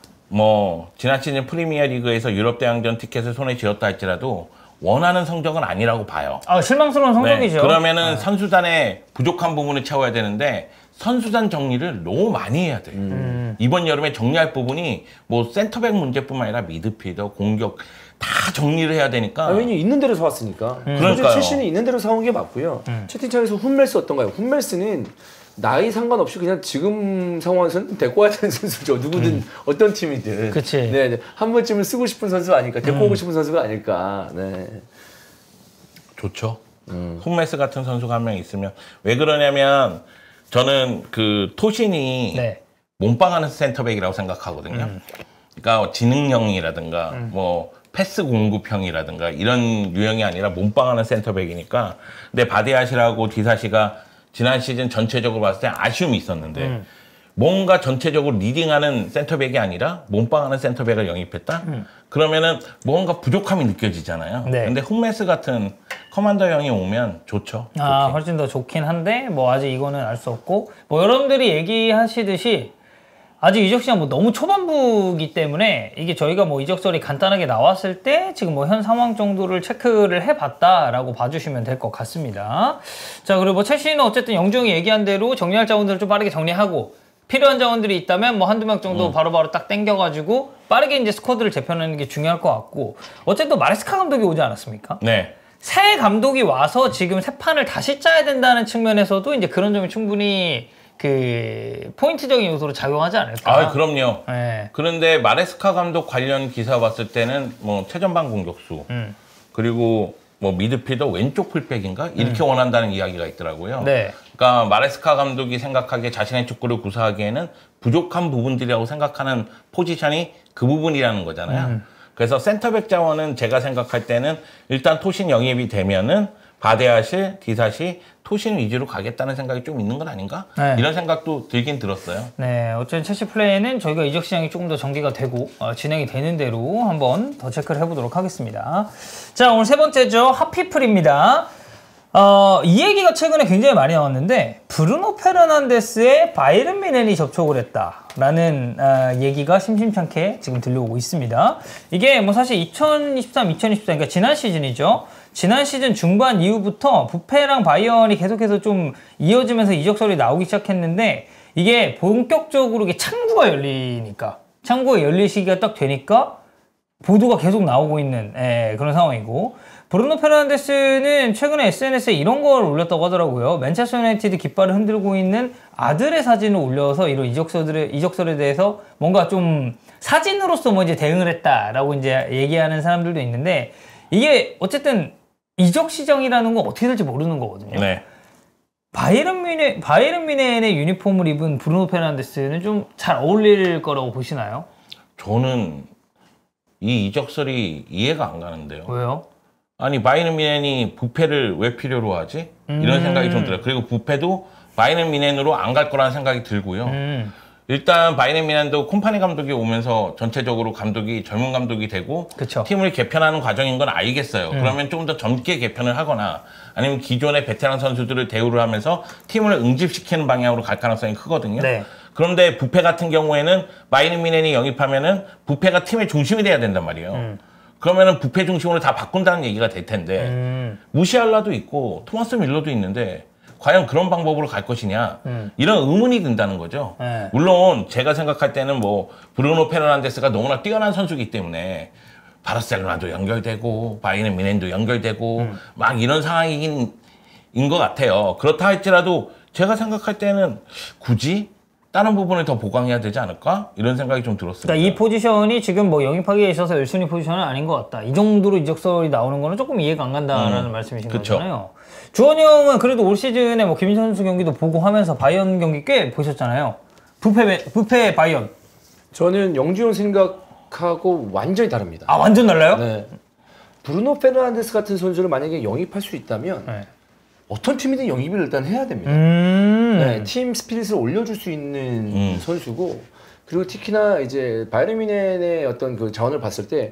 뭐 지난 시즌 프리미어리그에서 유럽 대항전 티켓을 손에 쥐었다 할지라도 원하는 성적은 아니라고 봐요. 아, 실망스러운 성적이죠. 네, 그러면은 네. 선수단의 부족한 부분을 채워야 되는데 선수단 정리를 너무 많이 해야 돼요. 음. 이번 여름에 정리할 부분이 뭐 센터백 문제뿐만 아니라 미드필더, 공격 다 정리를 해야 되니까. 아, 왜냐면 있는 대로 사왔으니까. 음. 그러니까요. 첼시는 있는 대로 사온 게 맞고요. 음. 채팅창에서 훈멜스 어떤가요? 훈멜스는 나이 상관없이 그냥 지금 상황에서는 데리고 와야 되는 선수죠. 누구든 음. 어떤 팀이든. 그치. 네, 네. 한 번쯤은 쓰고 싶은 선수 아닐까. 데리고 음. 오고 싶은 선수가 아닐까. 네. 좋죠. 음. 훈멜스 같은 선수가 한 명 있으면. 왜 그러냐면 저는 그 토신이 네. 몸빵하는 센터백이라고 생각하거든요. 음. 그러니까 지능형이라든가 음. 뭐 패스 공급형이라든가 이런 유형이 아니라 몸빵하는 센터백이니까. 근데 바디아시라고 디사시가 지난 시즌 전체적으로 봤을 때 아쉬움이 있었는데 음. 뭔가 전체적으로 리딩하는 센터백이 아니라 몸빵하는 센터백을 영입했다? 음. 그러면은 뭔가 부족함이 느껴지잖아요. 네. 근데 훈메스 같은 커맨더형이 오면 좋죠. 아, 좋게. 훨씬 더 좋긴 한데 뭐 아직 이거는 알 수 없고 뭐 여러분들이 얘기하시듯이 아직 이적 시장 뭐 너무 초반부기 때문에 이게 저희가 뭐 이적설이 간단하게 나왔을 때 지금 뭐 현 상황 정도를 체크를 해봤다라고 봐주시면 될 것 같습니다. 자, 그리고 뭐 첼시는 어쨌든 영종이 얘기한 대로 정리할 자원들을 좀 빠르게 정리하고 필요한 자원들이 있다면 뭐 한두 명 정도 음. 바로바로 딱 땡겨가지고 빠르게 이제 스쿼드를 재편하는 게 중요할 것 같고 어쨌든 마레스카 감독이 오지 않았습니까? 네. 새 감독이 와서 지금 새 판을 다시 짜야 된다는 측면에서도 이제 그런 점이 충분히 그 포인트적인 요소로 작용하지 않을까? 아, 그럼요. 네. 그런데 마레스카 감독 관련 기사 봤을 때는 뭐 최전방 공격수 음. 그리고 뭐 미드필더 왼쪽 풀백인가 이렇게 음. 원한다는 이야기가 있더라고요. 네. 그러니까 마레스카 감독이 생각하기에 자신의 축구를 구사하기에는 부족한 부분들이라고 생각하는 포지션이 그 부분이라는 거잖아요. 음. 그래서 센터백 자원은 제가 생각할 때는 일단 토신 영입이 되면은 바데아시, 디사시, 토신 위주로 가겠다는 생각이 좀 있는 건 아닌가? 네. 이런 생각도 들긴 들었어요. 네, 어쨌든 첼시 플레이는 저희가 이적 시장이 조금 더 전개가 되고 어, 진행이 되는 대로 한번 더 체크를 해보도록 하겠습니다. 자, 오늘 세 번째죠. 핫피플입니다. 어, 이 얘기가 최근에 굉장히 많이 나왔는데 브루노 페르난데스의 바이에른 뮌헨이 접촉을 했다라는 어, 얘기가 심심찮게 지금 들려오고 있습니다. 이게 뭐 사실 이천이십삼, 이천이십사 그러니까 지난 시즌이죠. 지난 시즌 중반 이후부터 부페랑 바이언이 계속해서 좀 이어지면서 이적설이 나오기 시작했는데 이게 본격적으로 이게 창구가 열리니까 창구가 열릴 시기가 딱 되니까 보도가 계속 나오고 있는 예, 그런 상황이고 브루노 페르난데스는 최근에 에스엔에스에 이런 걸 올렸다고 하더라고요. 맨체스터 유나이티드 깃발을 흔들고 있는 아들의 사진을 올려서 이런 이적설에, 이적설에 대해서 뭔가 좀 사진으로서 뭐 이제 대응을 했다라고 이제 얘기하는 사람들도 있는데 이게 어쨌든 이적 시장이라는 건 어떻게 될지 모르는 거거든요. 네. 바이에른 뮌헨 바이에른 뮌헨의 유니폼을 입은 브루노 페르난데스는 좀 잘 어울릴 거라고 보시나요? 저는 이 이적설이 이해가 안 가는데요. 왜요? 아니 바이에른 뮌헨이 부페를 왜 필요로 하지? 음. 이런 생각이 좀 들어요. 그리고 부페도 바이에른 뮌헨으로 안 갈 거라는 생각이 들고요. 음. 일단 바이에른 뮌헨도 콤파니 감독이 오면서 전체적으로 감독이 젊은 감독이 되고 그쵸. 팀을 개편하는 과정인 건 알겠어요. 음. 그러면 좀 더 젊게 개편을 하거나 아니면 기존의 베테랑 선수들을 대우를 하면서 팀을 응집시키는 방향으로 갈 가능성이 크거든요. 네. 그런데 부페 같은 경우에는 바이에른 뮌헨이 영입하면은 부페가 팀의 중심이 돼야 된단 말이에요. 음. 그러면은 부페 중심으로 다 바꾼다는 얘기가 될 텐데 음. 무시할라도 있고 토마스 밀러도 있는데 과연 그런 방법으로 갈 것이냐 음. 이런 의문이 든다는 거죠. 네. 물론 제가 생각할 때는 뭐 브루노 페르난데스가 너무나 뛰어난 선수이기 때문에 바르셀로나도 연결되고 바이에른 뮌헨도 연결되고 음. 막 이런 상황인 것 같아요. 그렇다 할지라도 제가 생각할 때는 굳이 다른 부분을 더 보강해야 되지 않을까? 이런 생각이 좀 들었습니다. 그러니까 이 포지션이 지금 뭐 영입하기에 있어서 일 순위 포지션은 아닌 것 같다. 이 정도로 이적설이 나오는 거는 조금 이해가 안 간다라는 음, 말씀이신 그쵸. 거잖아요. 주원이 형은 그래도 올 시즌에 뭐 김민철 선수 경기도 보고 하면서 바이언 경기 꽤 보셨잖아요. 부페, 부페 바이언. 저는 영주형 생각하고 완전히 다릅니다. 아, 완전 달라요? 네. 브루노 페르난데스 같은 선수를 만약에 영입할 수 있다면 네. 어떤 팀이든 영입을 일단 해야 됩니다. 음. 네, 팀 스피릿을 올려줄 수 있는 음. 선수고, 그리고 특히나 이제 바이에른 뮌헨의 어떤 그 자원을 봤을 때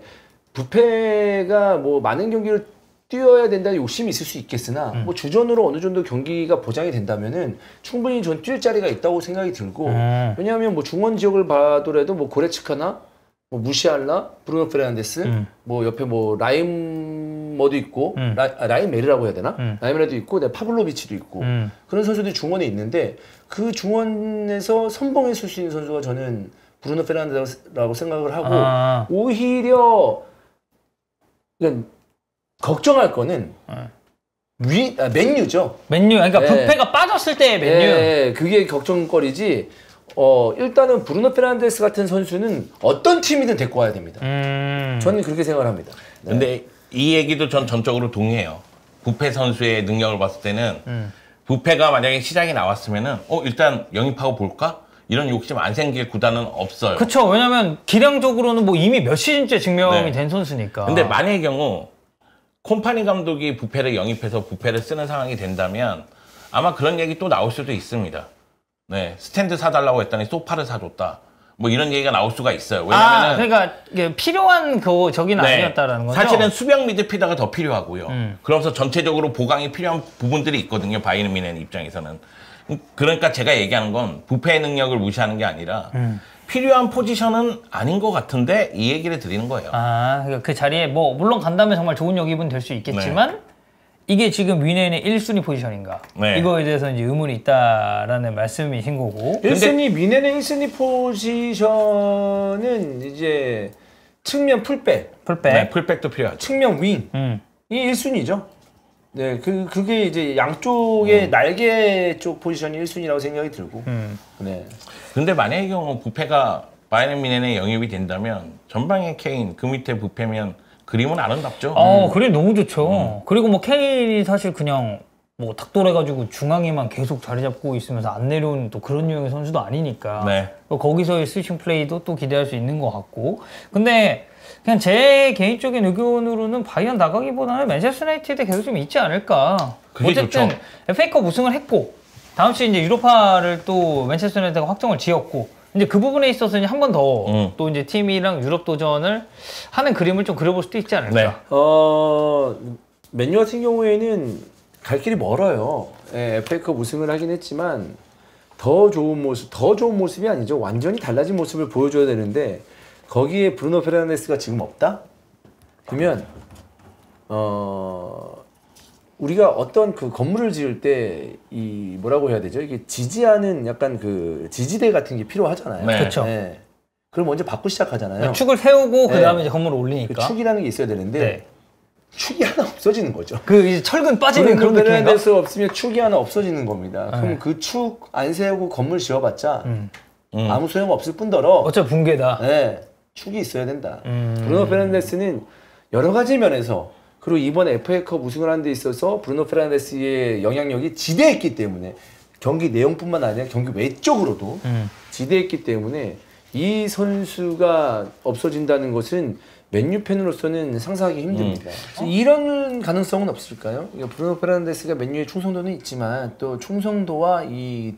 부페가 뭐 많은 경기를 뛰어야 된다는 욕심이 있을 수 있겠으나 음. 뭐 주전으로 어느 정도 경기가 보장이 된다면은 충분히 전 뛸 자리가 있다고 생각이 들고, 음. 왜냐하면 뭐 중원 지역을 봐더라도 뭐 고레츠카나 뭐 무시알라, 브루노 페르난데스, 음. 뭐 옆에 뭐 라임머도 있고, 음. 라, 아, 라임메르라고 해야 되나? 음. 라임메르도 있고, 네, 파블로비치도 있고, 음. 그런 선수들이 중원에 있는데 그 중원에서 선봉했을 수 있는 선수가 저는 브루노 페르난데스라고 생각을 하고, 아. 오히려 그러니까 걱정할 거는 네. 위 아, 맨유죠. 맨유, 그러니까 네. 부페가 빠졌을 때의 맨유. 예, 그게 걱정거리지. 어 일단은 브루노 페르난데스 같은 선수는 어떤 팀이든 데리고 와야 됩니다. 음. 저는 그렇게 생각을 합니다. 네. 근데 이 얘기도 전 전적으로 동의해요. 부페 선수의 능력을 봤을 때는 음. 부페가 만약에 시장에 나왔으면은 어 일단 영입하고 볼까? 이런 욕심 안 생길 구단은 없어요. 그쵸. 왜냐면 기량적으로는 뭐 이미 몇 시즌째 증명이 네. 된 선수니까. 근데 만약의 경우 콤파니 감독이 부페를 영입해서 부페를 쓰는 상황이 된다면 아마 그런 얘기 또 나올 수도 있습니다. 네, 스탠드 사달라고 했더니 소파를 사줬다. 뭐 이런 얘기가 나올 수가 있어요. 왜냐면은 아, 그러니까 이게 필요한 그 저기는 네, 아니었다라는 거죠. 사실은 수비형 미드필더가 더 필요하고요. 음. 그러면서 전체적으로 보강이 필요한 부분들이 있거든요. 바이에른 뮌헨 입장에서는. 그러니까 제가 얘기하는 건 부페의 능력을 무시하는 게 아니라 음. 필요한 포지션은 아닌 것 같은데 이 얘기를 드리는 거예요. 아, 그러니까 그 자리에 뭐 물론 간다면 정말 좋은 영입은 될 수 있겠지만 이게 지금 뮌헨의 일 순위 포지션인가? 네. 이거에 대해서 이제 의문이 있다라는 말씀이신 거고. 일 순위 뮌헨의 일 순위 포지션은 이제 측면 풀백, 풀백. 네, 풀백도 필요하죠. 측면 윙이 음. 일 순위죠. 네, 그 그게 이제 양쪽의 날개 쪽 포지션이 일 순위라고 생각이 들고. 음. 네. 근데 만약의 경우 부페가 바이에른 뮌헨에 영입이 된다면 전방에 케인, 그 밑에 부페면 그림은 아름답죠. 어, 그림 너무 좋죠. 그리고 뭐 케인이 사실 그냥 뭐 닥돌해가지고 중앙에만 계속 자리 잡고 있으면서 안 내려오는 또 그런 유형의 선수도 아니니까. 네. 또 거기서의 스위칭 플레이도 또 기대할 수 있는 것 같고. 근데 그냥 제 개인적인 의견으로는 바이언 나가기보다는 맨체스터 유나이티드에 계속 좀 있지 않을까. 그게 어쨌든 좋죠. 에프에이컵 우승을 했고 다음 주에 이제 유로파를 또 맨체스터 유나이티드가 확정을 지었고 이제 그 부분에 있어서 한 번 더 또 음. 이제 팀이랑 유럽 도전을 하는 그림을 좀 그려볼 수도 있지 않을까. 네. 어 맨유 같은 경우에는 갈 길이 멀어요. 예, 에프에이컵 우승을 하긴 했지만 더 좋은 모습, 더 좋은 모습이 아니죠. 완전히 달라진 모습을 보여줘야 되는데 거기에 브루노 페르난데스가 지금 없다? 그러면 어 우리가 어떤 그 건물을 지을 때 이 뭐라고 해야 되죠? 이게 지지하는 약간 그 지지대 같은 게 필요하잖아요. 네. 그쵸. 네. 그걸 먼저 받고 시작하잖아요. 그러니까 축을 세우고 네. 그 다음에 이제 건물을 그 올리니까. 축이라는 게 있어야 되는데 네. 축이 하나 없어지는 거죠. 그 이제 철근 빠지는 그런 브루노 느낌인가? 페르난데스 없으면 축이 하나 없어지는 겁니다. 네. 그럼 그 축 안 세우고 건물 지어봤자 음. 음. 아무 소용 없을 뿐더러 어차피 붕괴다. 네, 축이 있어야 된다. 음. 브루노 페르난데스는 여러 가지 면에서 그리고 이번 에프에이컵 우승을 하는 데 있어서 브루노 페르난데스의 영향력이 지대했기 때문에 경기 내용뿐만 아니라 경기 외적으로도 음. 지대했기 때문에 이 선수가 없어진다는 것은 맨유 팬으로서는 상상하기 힘듭니다. 음. 이런 가능성은 없을까요? 브루노 페르난데스가 맨유의 충성도는 있지만 또 충성도와 이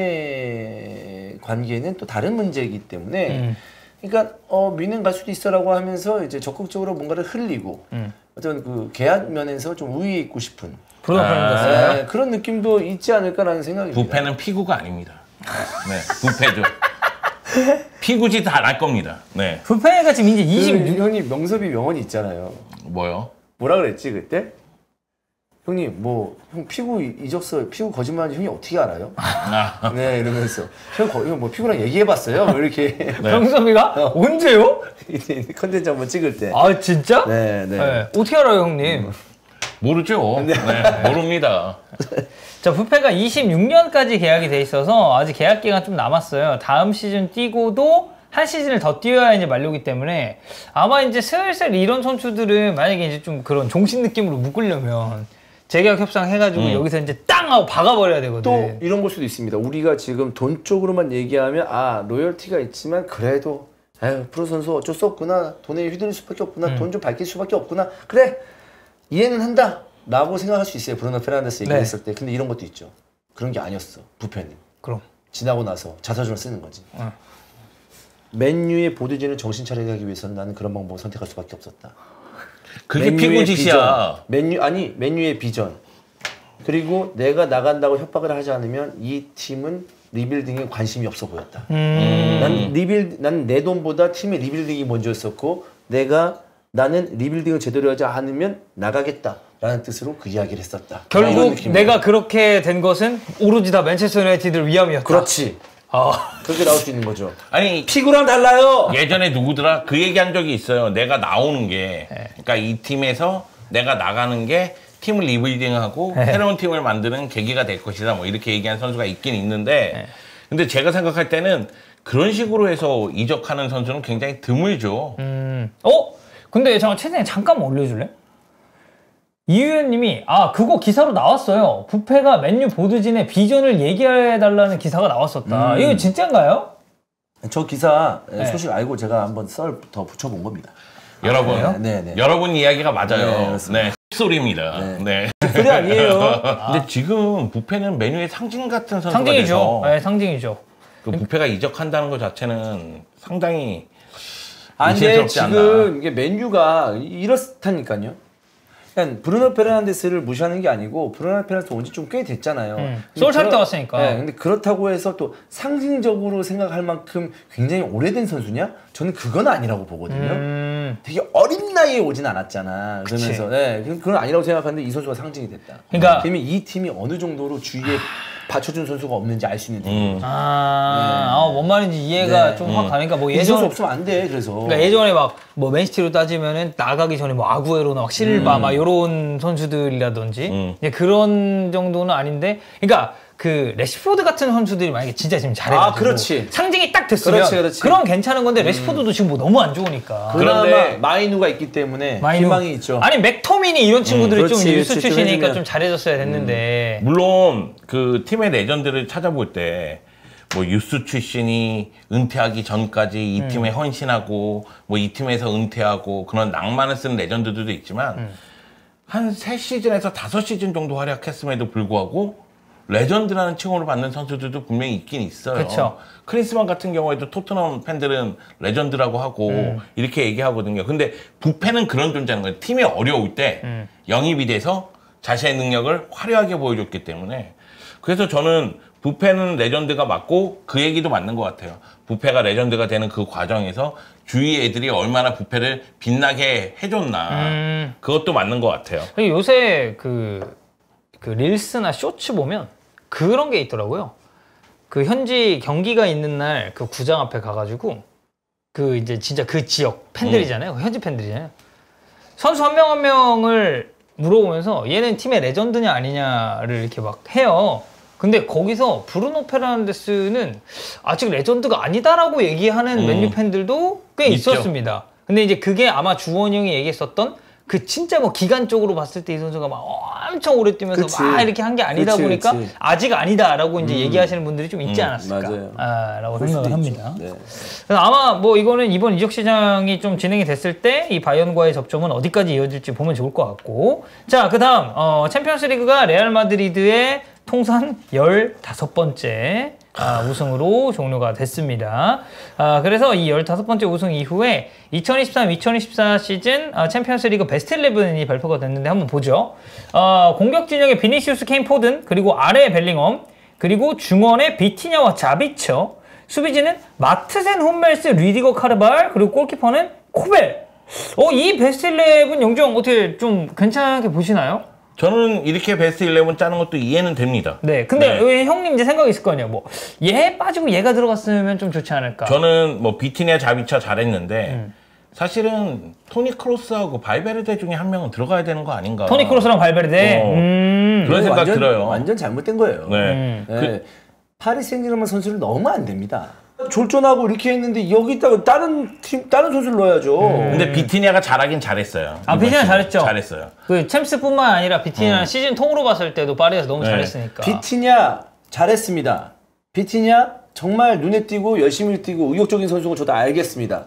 돈의 관계는 또 다른 문제이기 때문에 음. 그러니까 어 미넨 갈 수도 있어라고 하면서 이제 적극적으로 뭔가를 흘리고 음. 어떤 그 계약 면에서 좀 우위에 있고 싶은 브루노 페르난데스 네, 그런 느낌도 있지 않을까라는 생각입니다. 부패는 피구가 아닙니다. 네, 부패죠. 피구지 다 날 겁니다. 네. 부패가 지금 이제 이십육 그, 형님 명섭이 명언이 있잖아요. 뭐요? 뭐라 그랬지 그때? 형님 뭐 형 피구 이적서 피구 거짓말하는지 형이 어떻게 알아요? 아. 네 이러면서 형 거, 형 뭐 피구랑 얘기해봤어요? 뭐 이렇게 네. 명섭이가 어. 언제요? 컨텐츠 한번 찍을 때. 아 진짜? 네, 네. 네. 어떻게 알아요 형님? 음. 모르죠. 네. 네, 모릅니다. 자, 부패가 이십육 년까지 계약이 돼 있어서 아직 계약 기간 좀 남았어요. 다음 시즌 뛰고도 한 시즌을 더 뛰어야 이제 만료기 때문에 아마 이제 슬슬 이런 선수들은 만약에 이제 좀 그런 종신 느낌으로 묶으려면 재계약 협상 해가지고 음. 여기서 이제 땅 하고 박아버려야 되거든. 또 이런 걸 수도 있습니다. 우리가 지금 돈 쪽으로만 얘기하면 아 로열티가 있지만 그래도 에휴 프로 선수 어쩔 수 없구나. 돈에 휘둘릴 수밖에 없구나. 음. 돈 좀 밝힐 수밖에 없구나. 그래 이해는 한다. 라고 생각할 수 있어요. 브루노 페르난데스 얘기했을 네. 때. 근데 이런 것도 있죠. 그런 게 아니었어. 부패는. 그럼. 지나고 나서 자서전을 쓰는 거지. 어. 맨유의 보드진을 정신 차리게 하기 위해서는 나는 그런 방법을 선택할 수밖에 없었다. 그게 피고짓이야. 맨유 아니 맨유의 비전. 그리고 내가 나간다고 협박을 하지 않으면 이 팀은 리빌딩에 관심이 없어 보였다. 음. 난 리빌 난 내 돈보다 팀의 리빌딩이 먼저였었고 내가 나는 리빌딩을 제대로 하지 않으면 나가겠다. 라는 뜻으로 그 이야기를 했었다. 결국 내가 그렇게 된 것은 오로지 다 맨체스터 유나이티드를 위함이었다. 그렇지. 아. 그렇게 나올 수 있는 거죠. 아니 피구랑 달라요. 예전에 누구더라 그 얘기한 적이 있어요. 내가 나오는 게, 네. 그러니까 이 팀에서 내가 나가는 게 팀을 리빌딩하고 네. 새로운 팀을 만드는 계기가 될 것이다. 뭐 이렇게 얘기한 선수가 있긴 있는데, 네. 근데 제가 생각할 때는 그런 식으로 해서 이적하는 선수는 굉장히 드물죠. 음. 어? 근데 잠깐 채팅에 잠깐만 올려줄래? 이유현님이 아 그거 기사로 나왔어요. 부패가 맨유 보드진의 비전을 얘기해달라는 기사가 나왔었다. 음. 이거 진짜인가요? 저 기사 네. 소식 알고 제가 한번 썰 더 붙여본 겁니다. 여러분, 아, 네, 네. 여러분 이야기가 맞아요. 네, 네. 소리입니다. 네. 네. 소리 아니에요. 아. 근데 지금 부패는 맨유의 상징 같은 선수가 상징이죠. 돼서 네, 상징이죠. 그 부패가 이적한다는 것 자체는 상당히 아니 근데 지금 이게 맨유가 이렇다니까요. 그러니까 브루노 페르난데스를 무시하는 게 아니고 브루노 페르난데스 온 지 좀 꽤 됐잖아요. 음, 솔차리 때 왔으니까. 네, 근데 그렇다고 해서 또 상징적으로 생각할 만큼 굉장히 오래된 선수냐? 저는 그건 아니라고 보거든요. 음. 되게 어린 나이에 오진 않았잖아. 그러면서 네, 그건 아니라고 생각하는데 이 선수가 상징이 됐다. 그러니까 그러면 이 팀이 어느 정도로 주위에 받쳐준 선수가 없는지 알 수 있는 팀. 음. 아, 네. 아, 뭔 말인지 이해가 네. 좀 확 가니까 뭐 예전 선수 없으면 안 돼. 그래서. 그러니까 예전에 막 뭐 맨시티로 따지면은 나가기 전에 뭐 아구에로나 막 실바 음. 막 이런 선수들이라든지 음. 이제 그런 정도는 아닌데, 그러니까 그 레시포드 같은 선수들이 만약에 진짜 지금 잘해가지고 아, 그렇지. 상징이 딱 됐으면 그렇지, 그렇지. 그럼 괜찮은 건데 레시포드도 음. 지금 뭐 너무 안 좋으니까. 그런데 마이누가 있기 때문에 마이누. 희망이 있죠. 아니 맥토미니 이런 친구들이 음, 좀 유스 출신이니까 좀, 좀 잘해줬어야 됐는데. 음. 물론 그 팀의 레전드를 찾아볼 때 뭐 유스 출신이 은퇴하기 전까지 이 음. 팀에 헌신하고 뭐 이 팀에서 은퇴하고 그런 낭만을 쓰는 레전드들도 있지만 음. 한 세 시즌에서 다섯 시즌 정도 활약했음에도 불구하고 레전드라는 칭호를 받는 선수들도 분명히 있긴 있어요. 그쵸. 크리스만 같은 경우에도 토트넘 팬들은 레전드라고 하고 음. 이렇게 얘기하거든요. 근데 부패는 그런 존재하는 거예요. 팀이 어려울 때 음. 영입이 돼서 자신의 능력을 화려하게 보여줬기 때문에. 그래서 저는 부패는 레전드가 맞고 그 얘기도 맞는 것 같아요. 부패가 레전드가 되는 그 과정에서 주위 애들이 얼마나 부패를 빛나게 해줬나. 음. 그것도 맞는 것 같아요. 요새 그, 그 릴스나 쇼츠 보면 그런 게 있더라고요. 그 현지 경기가 있는 날 그 구장 앞에 가가지고 그 이제 진짜 그 지역 팬들이잖아요. 음. 현지 팬들이잖아요. 선수 한 명 한 명을 물어보면서 얘는 팀의 레전드냐 아니냐를 이렇게 막 해요. 근데 거기서 브루노 페르난데스는 아직 레전드가 아니다라고 얘기하는 음. 맨유 팬들도 꽤 있었습니다. 근데 이제 그게 아마 주원이 형이 얘기했었던 그 진짜 뭐 기간적으로 봤을 때 이 선수가 막 엄청 오래 뛰면서 그치. 막 이렇게 한 게 아니다 그치, 보니까 그치. 아직 아니다라고 이제 음. 얘기하시는 분들이 좀 있지 음, 않았을까 맞아요. 아, 라고 그럴 생각을 수도 합니다. 있죠. 네. 그래서 아마 뭐 이거는 이번 이적 시장이 좀 진행이 됐을 때 이 바이언과의 접점은 어디까지 이어질지 보면 좋을 것 같고 자 그다음 어, 챔피언스 리그가 레알 마드리드의 통산 열다섯 번째 아, 우승으로 종료가 됐습니다. 아, 그래서 이 열다섯 번째 우승 이후에 이천이십삼 이천이십사 시즌 아, 챔피언스 리그 베스트 십일이 발표가 됐는데 한번 보죠. 아, 공격 진영에 비니시우스, 케인, 포든, 그리고 아래 벨링엄, 그리고 중원에 비티냐와 자비처, 수비진은 마트센, 홈멜스, 리디거, 카르발, 그리고 골키퍼는 코벨. 어, 이 베스트 십일 영정 어떻게 좀 괜찮게 보시나요? 저는 이렇게 베스트 십일 짜는 것도 이해는 됩니다. 네. 근데 네. 왜 형님 이제 생각이 있을 거 아니에요. 뭐, 얘 빠지고 얘가 들어갔으면 좀 좋지 않을까. 저는 뭐 비티냐 자비차 잘했는데 음. 사실은 토니 크로스하고 발베르데 중에 한 명은 들어가야 되는 거 아닌가. 토니 크로스랑 발베르데. 어. 음. 그런 생각 완전, 들어요. 완전 잘못된 거예요. 네. 음. 네. 그, 파리 생제르맹 선수를 넣으면 안 됩니다. 졸전하고 이렇게 했는데 여기다가 다른 팀 다른 선수를 넣어야죠. 근데 비티냐가 잘하긴 잘했어요. 아, 이번 비티냐 시즌. 잘했죠. 잘했어요. 그 챔스뿐만 아니라 비티냐 음. 시즌 통으로 봤을 때도 파리에서 너무 네. 잘했으니까. 비티냐 잘했습니다. 비티냐 정말 눈에 띄고 열심히 뛰고 의욕적인 선수고 저도 알겠습니다.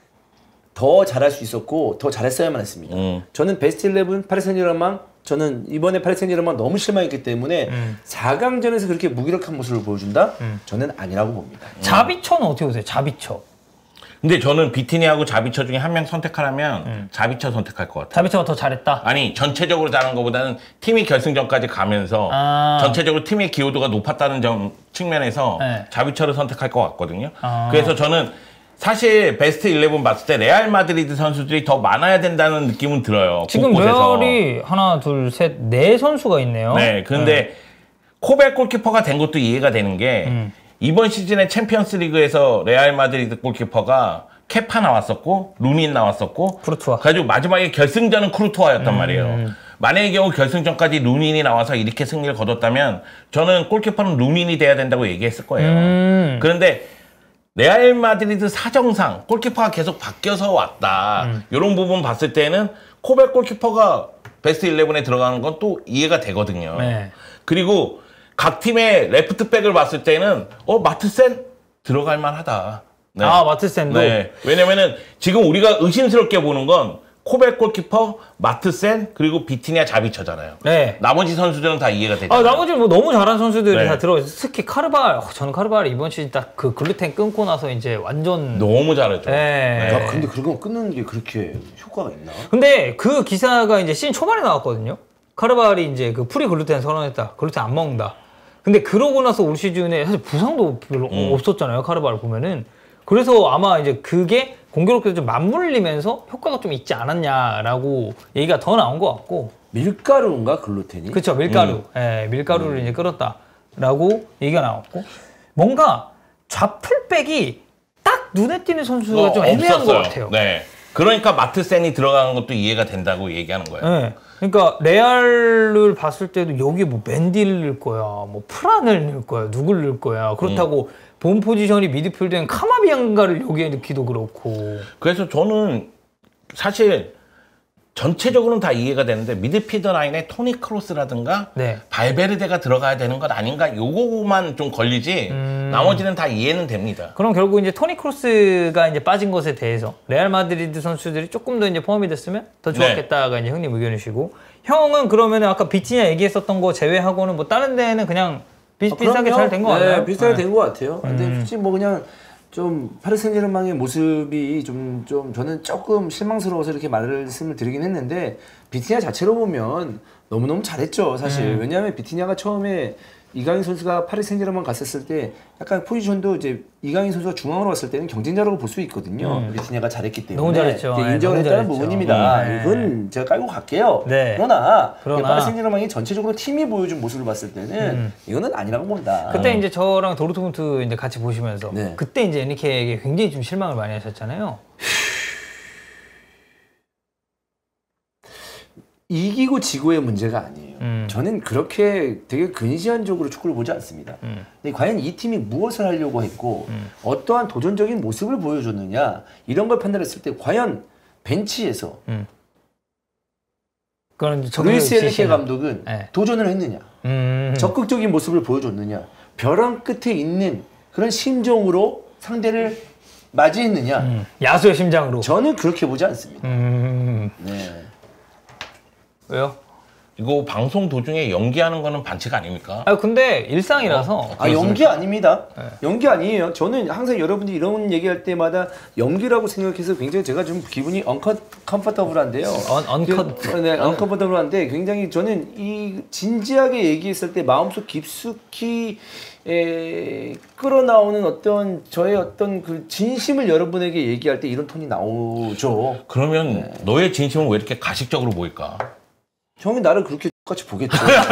더 잘할 수 있었고 더 잘했어야만 했습니다. 음. 저는 베스트 십일 파리 생제르맹 저는 이번에 파리 생제르맹 너무 실망했기 때문에 음. 사 강전에서 그렇게 무기력한 모습을 보여준다? 저는 아니라고 봅니다. 자비처는 어떻게 보세요? 자비처. 근데 저는 비티냐하고 자비처 중에 한 명 선택하라면 음. 자비처 선택할 것 같아요. 자비처가 더 잘했다. 아니 전체적으로 잘한 것보다는 팀이 결승전까지 가면서 아. 전체적으로 팀의 기여도가 높았다는 점 측면에서 네. 자비처를 선택할 것 같거든요. 아. 그래서 저는 사실 베스트 십일 봤을 때 레알 마드리드 선수들이 더 많아야 된다는 느낌은 들어요. 지금 곳곳에서. 레알이 하나, 둘, 셋, 네 선수가 있네요. 네, 근데 코벨 골키퍼가 된 것도 이해가 되는 게 음. 이번 시즌에 챔피언스 리그에서 레알 마드리드 골키퍼가 케파 나왔었고 루닌 나왔었고 쿠르투아. 그래가지고 마지막에 결승전은 쿠르투아였단 음. 말이에요. 만약의 경우 결승전까지 루닌이 나와서 이렇게 승리를 거뒀다면 저는 골키퍼는 루닌이 돼야 된다고 얘기했을 거예요. 음. 그런데 레알 마드리드 사정상 골키퍼가 계속 바뀌어서 왔다. 음. 이런 부분 봤을 때는 코벨 골키퍼가 베스트 십일에 들어가는 건 또 이해가 되거든요. 네. 그리고 각 팀의 레프트백을 봤을 때는 어 마트센 들어갈 만하다. 네. 아, 마트센도. 네. 왜냐면은 지금 우리가 의심스럽게 보는 건 코벨 골키퍼, 마트센 그리고 비티냐 자비처잖아요. 네. 나머지 선수들은 다 이해가 되죠. 아, 나머지 뭐 너무 잘한 선수들이 네. 다 들어가 있어요. 특히 카르발. 어, 저는 카르발이 이번 시즌 딱 그 글루텐 끊고 나서 이제 완전. 너무 잘했죠. 네. 야, 근데 그거 끊는 게 그렇게 효과가 있나? 근데 그 기사가 이제 시즌 초반에 나왔거든요. 카르발이 이제 그 프리 글루텐 선언했다. 글루텐 안 먹는다. 근데 그러고 나서 올 시즌에 사실 부상도 별로 음. 없었잖아요. 카르발을 보면은. 그래서 아마 이제 그게 공교롭게도 좀 맞물리면서 효과가 좀 있지 않았냐라고 얘기가 더 나온 것 같고. 밀가루인가 글루텐이? 그렇죠. 밀가루. 음. 예, 밀가루를 이제 끌었다라고 얘기가 나왔고. 뭔가 좌풀백이 딱 눈에 띄는 선수가 어, 좀 애매한 없었어요. 것 같아요. 네. 그러니까 마트센이 들어가는 것도 이해가 된다고 얘기하는 거예요. 네. 그러니까 레알을 봤을 때도 여기 뭐 맨디를 넣을 거야, 뭐 프란을 넣을 거야, 누굴 넣을 거야. 그렇다고 음. 본 포지션이 미드필드엔 카마비앙가를 여기에 넣기도 그렇고. 그래서 저는 사실 전체적으로는 다 이해가 되는데 미드필더 라인에 토니 크로스라든가 네. 발베르데가 들어가야 되는 것 아닌가 요거만 좀 걸리지 음. 나머지는 다 이해는 됩니다. 그럼 결국 이제 토니 크로스가 이제 빠진 것에 대해서 레알 마드리드 선수들이 조금 더 이제 포함이 됐으면 더 좋았겠다가 이제 형님 의견이시고, 형은 그러면 아까 비티냐 얘기했었던 거 제외하고는 뭐 다른 데는 그냥 비슷비슷하게 잘 된 거 같나요? 네, 비슷하게 네. 된 것 같아요. 근데 음. 솔직히 뭐 그냥 좀 파리 생제르맹의 모습이 좀, 좀 저는 조금 실망스러워서 이렇게 말씀을 드리긴 했는데 비티냐 자체로 보면 너무너무 잘했죠, 사실. 음. 왜냐하면 비티냐가 처음에 이강인 선수가 파리 생제르맹 갔었을 때 약간 포지션도 이제 이강인 선수가 중앙으로 왔을 때는 경쟁자라고 볼 수 있거든요. 음. 비티냐가 잘했기 때문에. 너무 잘했죠. 이제 네, 인정을 너무 했다는 잘했죠. 부분입니다. 음. 이건 제가 깔고 갈게요. 네. 그러나, 그러나. 파리 생제르맹이 전체적으로 팀이 보여준 모습을 봤을 때는 음. 이거는 아니라고 본다. 그때 이제 저랑 도르트문트 이제 같이 보시면서 네. 그때 이제 에니케에게 굉장히 좀 실망을 많이 하셨잖아요. 이기고 지고의 문제가 아니에요. 음. 저는 그렇게 되게 근시안적으로 축구를 보지 않습니다. 음. 근데 과연 이 팀이 무엇을 하려고 했고 음. 어떠한 도전적인 모습을 보여줬느냐 이런 걸 판단했을 때 과연 벤치에서 음. 그런 루이스 엔리케 지시는. 감독은 네. 도전을 했느냐, 음. 적극적인 모습을 보여줬느냐, 벼랑 끝에 있는 그런 심정으로 상대를 맞이했느냐. 음. 야수의 심장으로. 저는 그렇게 보지 않습니다. 음. 네. 왜요? 이거 방송 도중에 연기하는 거는 반칙 아닙니까? 아 근데 일상이라서. 아 연기 아닙니다. 연기 아니에요. 저는 항상 여러분들이 이런 얘기할 때마다 연기라고 생각해서 굉장히 제가 좀 기분이 언컴포터블한데요. 언- 언컷. 그, 네, 언컴포터블한데 굉장히 저는 이 진지하게 얘기했을 때 마음속 깊숙이 에, 끌어나오는 어떤 저의 어떤 그 진심을 여러분에게 얘기할 때 이런 톤이 나오죠. 그러면 너의 진심은 왜 이렇게 가식적으로 보일까? 형이 나를 그렇게 똑같이 보겠죠.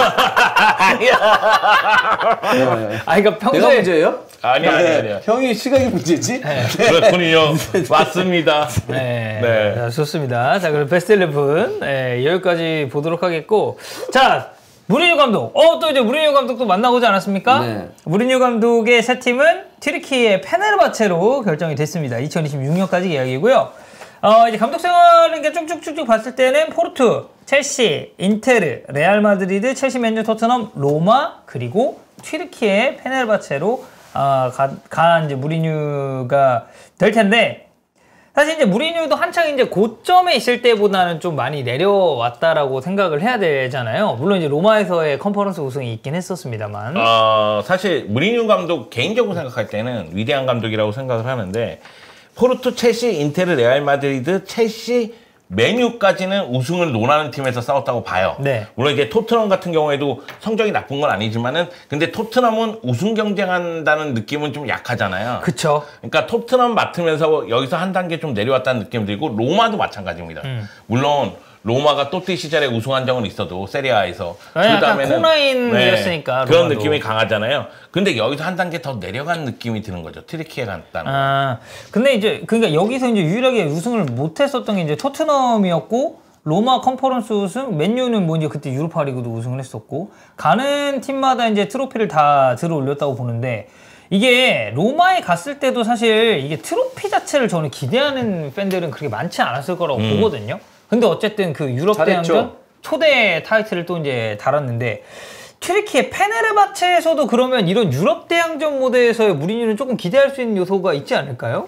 네. 아 그러니까 평소에 내가 문제예요? 아니야, 네. 아니야, 아니야. 형이 시각이 문제지? 그렇군요. 맞습니다. 네, 네. 자, 좋습니다. 자, 그럼 베스트 십일 네, 여기까지 보도록 하겠고, 자 무리뉴 감독, 어 또 이제 무리뉴 감독도 만나보지 않았습니까? 네. 무리뉴 감독의 새 팀은 튀르키의 페네르바체로 결정이 됐습니다. 이천이십육 년까지 계약이고요. 어, 이제 감독 생활을 이렇게 쭉쭉쭉쭉 봤을 때는 포르투, 첼시, 인테르, 레알 마드리드, 첼시, 맨유, 토트넘, 로마 그리고 튀르키의 페네르바체로 어, 가, 간 이제 무리뉴가 될 텐데. 사실 이제 무리뉴도 한창 이제 고점에 있을 때보다는 좀 많이 내려왔다라고 생각을 해야 되잖아요. 물론 이제 로마에서의 컨퍼런스 우승이 있긴 했었습니다만. 어, 사실 무리뉴 감독 개인적으로 생각할 때는 위대한 감독이라고 생각을 하는데 포르투, 첼시, 인테르, 레알 마드리드, 첼시, 메뉴까지는 우승을 논하는 팀에서 싸웠다고 봐요. 네. 물론 이제 토트넘 같은 경우에도 성적이 나쁜 건 아니지만은 근데 토트넘은 우승 경쟁한다는 느낌은 좀 약하잖아요. 그쵸. 그러니까 토트넘 맡으면서 여기서 한 단계 좀 내려왔다는 느낌이 들고 로마도 마찬가지입니다. 음. 물론 로마가 또띠 시절에 우승한 적은 있어도 세리아에서 약간 콩라인이었으니까, 그런 로마도. 느낌이 강하잖아요. 근데 여기서 한 단계 더 내려간 느낌이 드는 거죠. 튀르키예 갔다는. 아, 근데 이제 그러니까 여기서 이제 유일하게 우승을 못했었던 게 이제 토트넘이었고, 로마 컨퍼런스 우승, 맨유는 뭐 이제 그때 유로파리그도 우승을 했었고, 가는 팀마다 이제 트로피를 다 들어 올렸다고 보는데, 이게 로마에 갔을 때도 사실 이게 트로피 자체를 저는 기대하는 팬들은 그렇게 많지 않았을 거라고 음. 보거든요. 근데 어쨌든 그 유럽 잘했죠. 대항전 초대 타이틀을 또 이제 달았는데, 튀르키예 페네르바체에서도 그러면 이런 유럽 대항전 모드에서의 무리뉴는 조금 기대할 수 있는 요소가 있지 않을까요?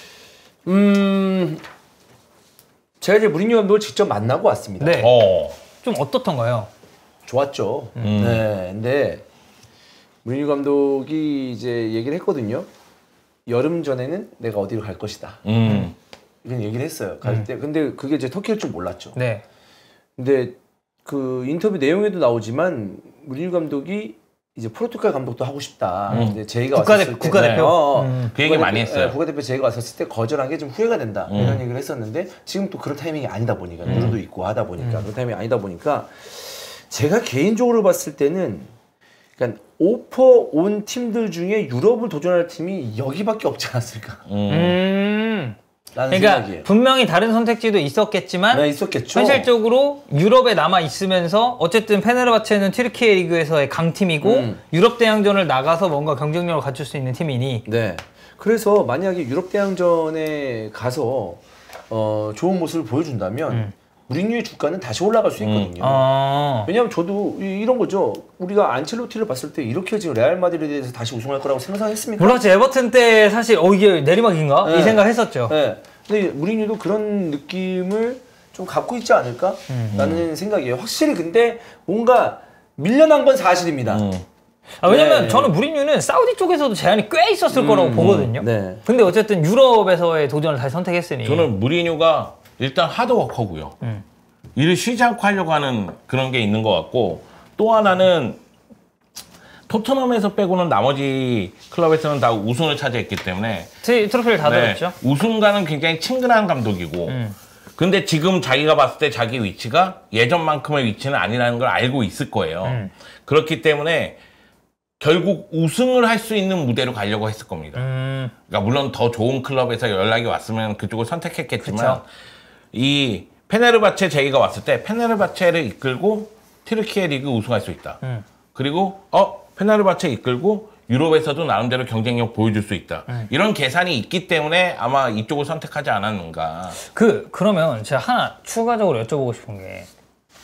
음, 제가 이제 무리뉴 감독을 직접 만나고 왔습니다. 네. 어. 좀 어떻던가요? 좋았죠. 음. 네, 근데 무리뉴 감독이 이제 얘기를 했거든요. 여름 전에는 내가 어디로 갈 것이다. 음. 이런 얘기를 했어요. 갈 때. 근데 그게 이제 터키일 줄 몰랐죠. 네. 근데 그 인터뷰 내용에도 나오지만 무리뉴 감독이 이제 포르투갈 감독도 하고 싶다. 음. 이제 제의가 국가대- 왔었을 때 국가대표? 어, 어. 음. 그 얘기 국가대표- 많이 했어요. 예, 국가대표 제의가 왔었을 때 거절한 게 좀 후회가 된다. 음. 이런 얘기를 했었는데 지금 또 그런 타이밍이 아니다 보니까 누르도 있고 하다 보니까 그런 타이밍이 아니다 보니까 제가 개인적으로 봤을 때는 그러니까 오퍼 온 팀들 중에 유럽을 도전할 팀이 여기밖에 없지 않았을까? 음. 음. 라는 그러니까 생각이에요. 분명히 다른 선택지도 있었겠지만 네, 있었겠죠. 현실적으로 유럽에 남아 있으면서 어쨌든 페네르바체는 튀르키예 리그에서의 강팀이고 음. 유럽 대항전을 나가서 뭔가 경쟁력을 갖출 수 있는 팀이니 네. 그래서 만약에 유럽 대항전에 가서 어, 좋은 모습을 보여준다면 음. 무리뉴의 주가는 다시 올라갈 수 있거든요. 어... 왜냐하면 저도 이- 이런 거죠. 우리가 안첼로티를 봤을 때 이렇게 지금 레알 마드리드에서 다시 우승할 거라고 생각했습니까? 몰랐지. 에버튼 때 사실 어 이게 내리막인가? 네. 이 생각했었죠. 네. 근데 무리뉴도 그런 느낌을 좀 갖고 있지 않을까라는 생각이에요. 확실히 근데 뭔가 밀려난 건 사실입니다. 음. 아, 왜냐면 네. 저는 무리뉴는 사우디 쪽에서도 제한이 꽤 있었을 거라고 보거든요. 네. 근데 어쨌든 유럽에서의 도전을 다시 선택했으니. 저는 무리뉴가 일단 하드워커고요. 음. 일을 쉬지 않고 하려고 하는 그런 게 있는 것 같고 또 하나는 토트넘에서 빼고는 나머지 클럽에서는 다 우승을 차지했기 때문에 트- 트로피를 다 네, 들었죠. 우승과는 굉장히 친근한 감독이고 음. 근데 지금 자기가 봤을 때 자기 위치가 예전만큼의 위치는 아니라는 걸 알고 있을 거예요. 음. 그렇기 때문에 결국 우승을 할 수 있는 무대로 가려고 했을 겁니다. 음. 그러니까 물론 더 좋은 클럽에서 연락이 왔으면 그쪽을 선택했겠지만 그쵸. 이 페네르바체 제의가 왔을 때 페네르바체를 이끌고 튀르키예 리그 우승할 수 있다. 음. 그리고 어 페네르바체 이끌고 유럽에서도 나름대로 경쟁력 보여줄 수 있다. 음. 이런 계산이 있기 때문에 아마 이쪽을 선택하지 않았는가. 그 그러면 제가 하나 추가적으로 여쭤보고 싶은 게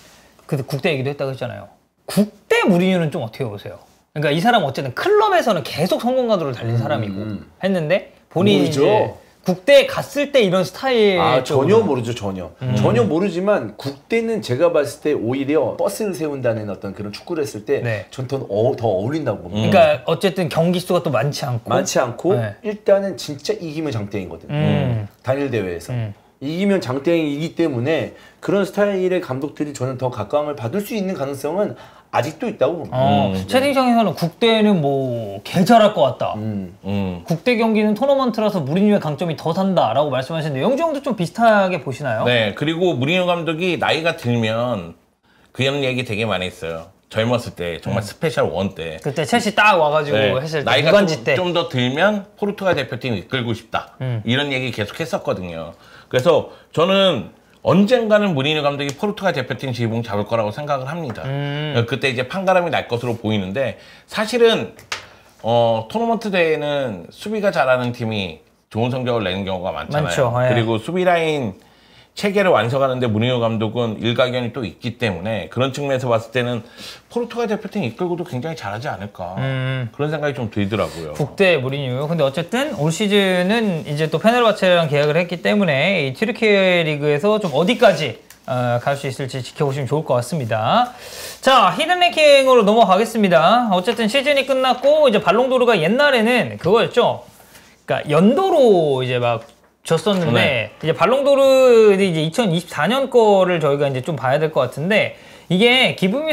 그 국대 얘기도 했다고 했잖아요. 국대 무리뉴는 좀 어떻게 보세요? 그러니까 이 사람 어쨌든 클럽에서는 계속 성공 가도를 달린 사람이고 음. 했는데 본인이 모르죠. 이제 국대에 갔을 때 이런 스타일 아 쪽으로. 전혀 모르죠 전혀 음. 전혀 모르지만 국대는 제가 봤을 때 오히려 버스를 세운다는 어떤 그런 축구를 했을 때 네. 전 더 어, 더 어울린다고 봅니다. 그러니까 어쨌든 경기 수가 또 많지 않고 많지 않고 네. 일단은 진짜 이기면 장땡이거든요. 음. 단일 대회에서 음. 이기면 장땡이기 때문에 그런 스타일의 감독들이 저는 더 각광을 받을 수 있는 가능성은 아직도 있다고 봅니다. 어, 음. 채팅창에서는 국대는 뭐 개잘할 것 같다. 음. 음. 국대 경기는 토너먼트라서 무리뉴의 강점이 더 산다라고 말씀하시는데 영주 형도 좀 비슷하게 보시나요? 네, 그리고 무리뉴 감독이 나이가 들면 그런 얘기 되게 많이 했어요. 젊었을 때 정말 스페셜 원 때. 그때 첼시 딱 와가지고 네, 했을 때 나이가 무관지 때. 좀 더 들면 포르투갈 대표팀 이끌고 싶다. 음. 이런 얘기 계속 했었거든요. 그래서 저는 언젠가는 무리뉴 감독이 포르투갈 대표팀 지붕 잡을 거라고 생각을 합니다. 음. 그때 이제 판가름이 날 것으로 보이는데 사실은 어, 토너먼트 대회는 수비가 잘하는 팀이 좋은 성적을 내는 경우가 많잖아요. 많죠, 예. 그리고 수비 라인 체계를 완성하는데 무리뉴 감독은 일가견이 또 있기 때문에 그런 측면에서 봤을 때는 포르투갈 대표팀 이끌고도 굉장히 잘하지 않을까 음. 그런 생각이 좀 들더라고요. 국대 무리뉴. 근데 어쨌든 올 시즌은 이제 또 페네르바체랑 계약을 했기 때문에 이 튀르키예 리그에서 좀 어디까지 어, 갈 수 있을지 지켜보시면 좋을 것 같습니다. 자, 히든 랭킹으로 넘어가겠습니다. 어쨌든 시즌이 끝났고 이제 발롱도르가 옛날에는 그거였죠. 그러니까 연도로 이제 막 졌었는데 네. 이제 발롱도르 이제 이천이십사 년 거를 저희가 이제 좀 봐야 될 것 같은데 이게 기브미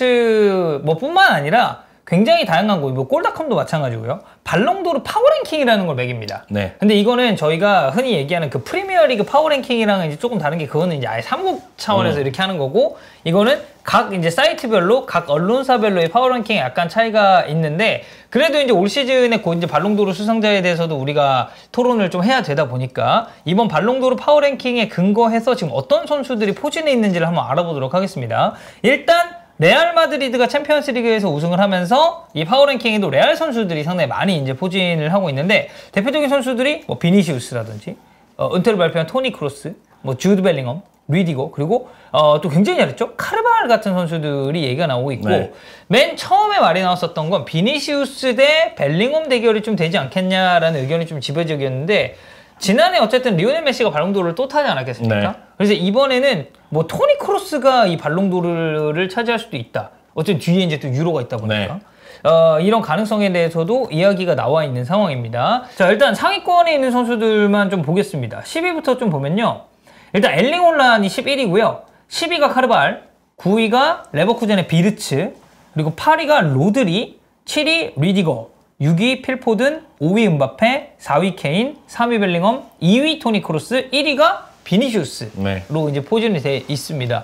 스포츠 뭐 뿐만 아니라 굉장히 다양한 거, 뭐 골닷컴도 마찬가지고요. 발롱도르 파워랭킹이라는 걸 매깁니다. 네. 근데 이거는 저희가 흔히 얘기하는 그 프리미어리그 파워랭킹이랑은 이제 조금 다른 게 그거는 이제 아예 삼국 차원에서 음. 이렇게 하는 거고 이거는 각 이제 사이트별로 각 언론사별로의 파워랭킹에 약간 차이가 있는데 그래도 이제 올 시즌에 곧 이제 발롱도르 수상자에 대해서도 우리가 토론을 좀 해야 되다 보니까 이번 발롱도르 파워랭킹에 근거해서 지금 어떤 선수들이 포진해 있는지를 한번 알아보도록 하겠습니다. 일단 레알 마드리드가 챔피언스 리그에서 우승을 하면서 이 파워랭킹에도 레알 선수들이 상당히 많이 이제 포진을 하고 있는데 대표적인 선수들이 뭐 비니시우스라든지 어, 은퇴를 발표한 토니 크로스, 뭐 주드 벨링엄, 리디거 그리고 어, 또 굉장히 잘했죠 카르바할 같은 선수들이 얘기가 나오고 있고 네. 맨 처음에 말이 나왔었던 건 비니시우스 대 벨링엄 대결이 좀 되지 않겠냐라는 의견이 좀 지배적이었는데 지난해 어쨌든 리오넬 메시가 발롱도르를 또 타지 않았겠습니까? 네. 그래서 이번에는 뭐 토니 크로스가 이 발롱도르를 차지할 수도 있다. 어쨌든 뒤에 이제 또 유로가 있다 보니까. 네. 어, 이런 가능성에 대해서도 이야기가 나와 있는 상황입니다. 자, 일단 상위권에 있는 선수들만 좀 보겠습니다. 십 위부터 좀 보면요. 일단 엘링 홀란이 십일 위고요. 십 위가 카르발, 구 위가 레버쿠젠의 비르츠, 그리고 팔 위가 로드리, 칠 위 리디거, 육 위 필포든, 오 위 음바페, 사 위 케인, 삼 위 벨링엄, 이 위 토니 크로스, 일 위가 비니시우스로 네. 이제 포진이 돼 있습니다.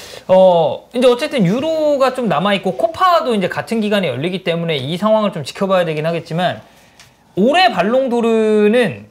어, 이제 어쨌든 유로가 좀 남아있고 코파도 이제 같은 기간에 열리기 때문에 이 상황을 좀 지켜봐야 되긴 하겠지만 올해 발롱도르는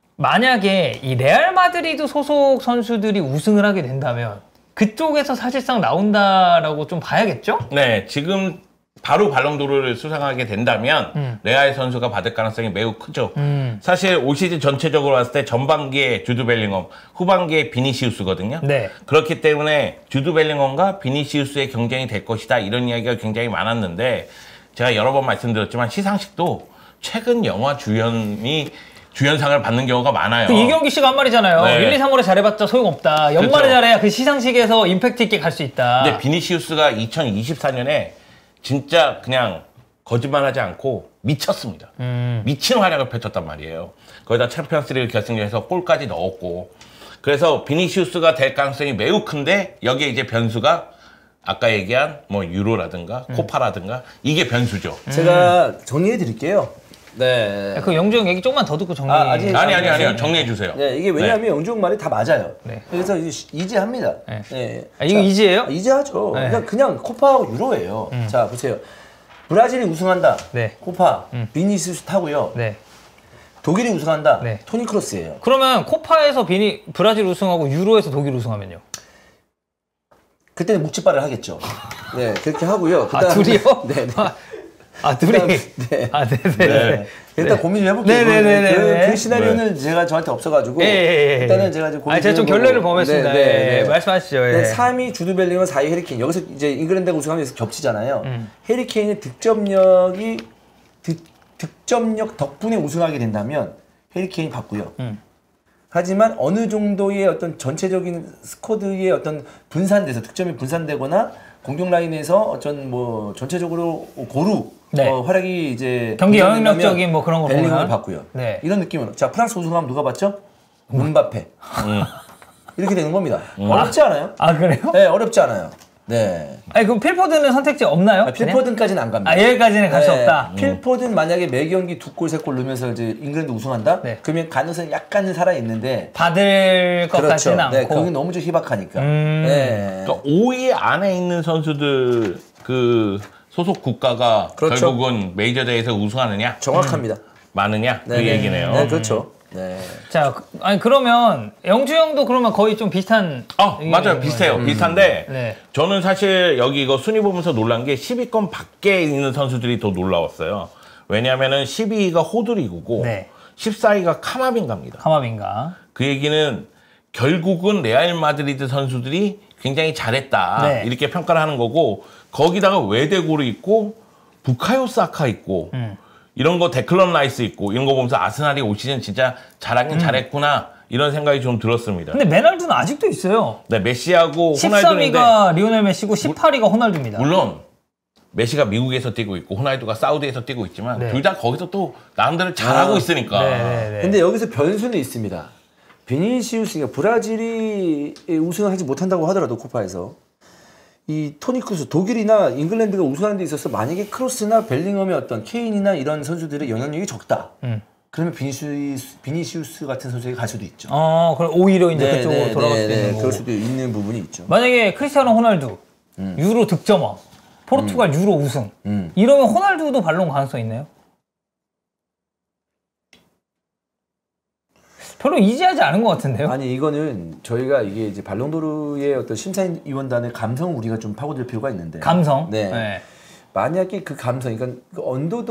만약에 이 레알 마드리드 소속 선수들이 우승을 하게 된다면 그쪽에서 사실상 나온다라고 좀 봐야겠죠? 네, 지금 바로 발롱도르를 수상하게 된다면 음. 레알 선수가 받을 가능성이 매우 크죠. 음. 사실 올 시즌 전체적으로 봤을 때 전반기에 주드 벨링엄, 후반기에 비니시우스거든요. 네. 그렇기 때문에 주드 벨링엄과 비니시우스의 경쟁이 될 것이다 이런 이야기가 굉장히 많았는데 제가 여러 번 말씀드렸지만 시상식도 최근 영화 주연이 주연상을 받는 경우가 많아요. 그 이경기 씨가 한 말이잖아요. 네. 일, 이, 삼월에 잘해봤자 소용없다. 연말에 그렇죠. 잘해야 그 시상식에서 임팩트 있게 갈 수 있다. 근데 비니시우스가 이천이십사 년에 진짜 그냥 거짓말하지 않고 미쳤습니다. 음. 미친 활약을 펼쳤단 말이에요. 거기다 챔피언스리그 결승전에서 골까지 넣었고 그래서 비니시우스가 될 가능성이 매우 큰데 여기에 이제 변수가 아까 얘기한 뭐 유로라든가 음. 코파라든가 이게 변수죠. 제가 정리해 드릴게요. 네. 그 영주 형 얘기 조금만 더 듣고 정리. 아, 아직- 아니 아니 아니요 정리해 주세요. 네, 이게 왜냐하면 영종 말이 다 맞아요. 네. 그래서 이제 이제 합니다. 네. 네. 아, 이거 이제예요? 이제 하죠. 네. 그냥 그냥 코파하고 유로예요. 자 보세요. 브라질이 우승한다. 네. 코파 비니시우스 타고요. 네. 독일이 우승한다. 네. 토니 크로스예요. 그러면 코파에서 비니 브라질 우승하고 유로에서 독일 우승하면요? 그때는 묵찌발을 하겠죠. 네, 그렇게 하고요. 아, 그다음에- 둘이요? 네, 네. 아, 둘이. 네. 아, 네, 네. 네. 일단 네. 고민 좀 해볼게요. 네네네네. 그, 그 시나리오는 제가 저한테 없어가지고 예, 예, 예. 일단은 제가 좀 고민. 아, 제가 좀 결례를 범했습니다. 네, 네, 네. 말씀하시죠. 예. 삼 위 주드 벨링엄, 사 위 해리케인. 여기서 이제 잉글랜드가 우승하면서 겹치잖아요. 음. 해리케인의 득점력이 득, 득점력 덕분에 우승하게 된다면 해리케인 받고요. 음. 하지만 어느 정도의 어떤 전체적인 스쿼드의 어떤 분산돼서 득점이 분산되거나 공격 라인에서 어떤 뭐 전체적으로 고루 네. 어, 활약이 이제 경기 영향력적인 뭐 그런 거 벨링엄을 보면. 받고요. 네. 이런 느낌으로 자 프랑스 우승하면 누가 받죠? 음바페. 음. 이렇게 되는 겁니다. 어렵지 않아요? 아, 그래요? 네, 어렵지 않아요. 네. 아니, 그럼 필포드는 선택지 없나요? 아, 필포든까지는 안 갑니다. 아, 여기까지는 갈 수 네. 없다. 필포든 만약에 매 경기 두 골, 세 골 넣으면서 이제 잉글랜드 우승한다? 네. 그러면 가능성이 약간은 살아있는데. 받을 것 그렇죠. 같지는 않고. 네, 그게 너무 좀 희박하니까. 음. 네. 그러니까 오 위 안에 있는 선수들 그 소속 국가가 그렇죠. 결국은 메이저 대회에서 우승하느냐, 정확합니다. 많으냐 그 네, 네. 얘기네요. 네, 그렇죠. 네. 자, 그- 아니, 그러면 영주 형도 그러면 거의 좀 비슷한. 아 의견인 맞아요, 거예요. 비슷해요. 음. 비슷한데 네. 저는 사실 여기 이거 순위 보면서 놀란 게 십 위권 밖에 있는 선수들이 더 놀라웠어요. 왜냐하면은 십이 위가 호드리구고 네. 십사 위가 카마빈가입니다. 카마빈가. 그 얘기는 결국은 레알 마드리드 선수들이 굉장히 잘했다 네. 이렇게 평가를 하는 거고 거기다가 외대고르 있고 부카요 사카 있고 음. 이런 거 데클런 라이스 있고 이런 거 보면서 아스날이 올 시즌 진짜 잘하긴 잘했구나 이런 생각이 좀 들었습니다. 근데 메날두는 아직도 있어요. 네, 메시하고 십삼 호날두인데 위가 리오넬 메시고 십팔 위가 호날두입니다. 물론 메시가 미국에서 뛰고 있고 호날두가 사우디에서 뛰고 있지만 네. 둘 다 거기서 또 나름대로 잘하고 아, 있으니까. 네, 네, 네. 근데 여기서 변수는 있습니다. 비니시우스가 브라질이 우승을 하지 못한다고 하더라도 코파에서 이 토니 크루스 독일이나 잉글랜드가 우승하는 데 있어서 만약에 크로스나 벨링엄의 어떤 케인이나 이런 선수들의 영향력이 적다. 음. 그러면 비니시우스, 비니시우스 같은 선수에게 갈 수도 있죠. 어, 그럼 오히려 이제 네, 그쪽으로 네, 돌아갈 네, 수도 네, 있는 그럴 거고. 수도 있는 부분이 있죠. 만약에 크리스티아노 호날두 유로 득점왕, 포르투갈 유로 우승 음. 이러면 호날두도 발롱 가능성 있나요? 별로 이지하지 않은 것 같은데요? 아니 이거는 저희가 이게 이제 발롱도르의 어떤 심사위원단의 감성을 우리가 좀 파고들 필요가 있는데 감성. 네. 만약에 그 감성, 그러니까 그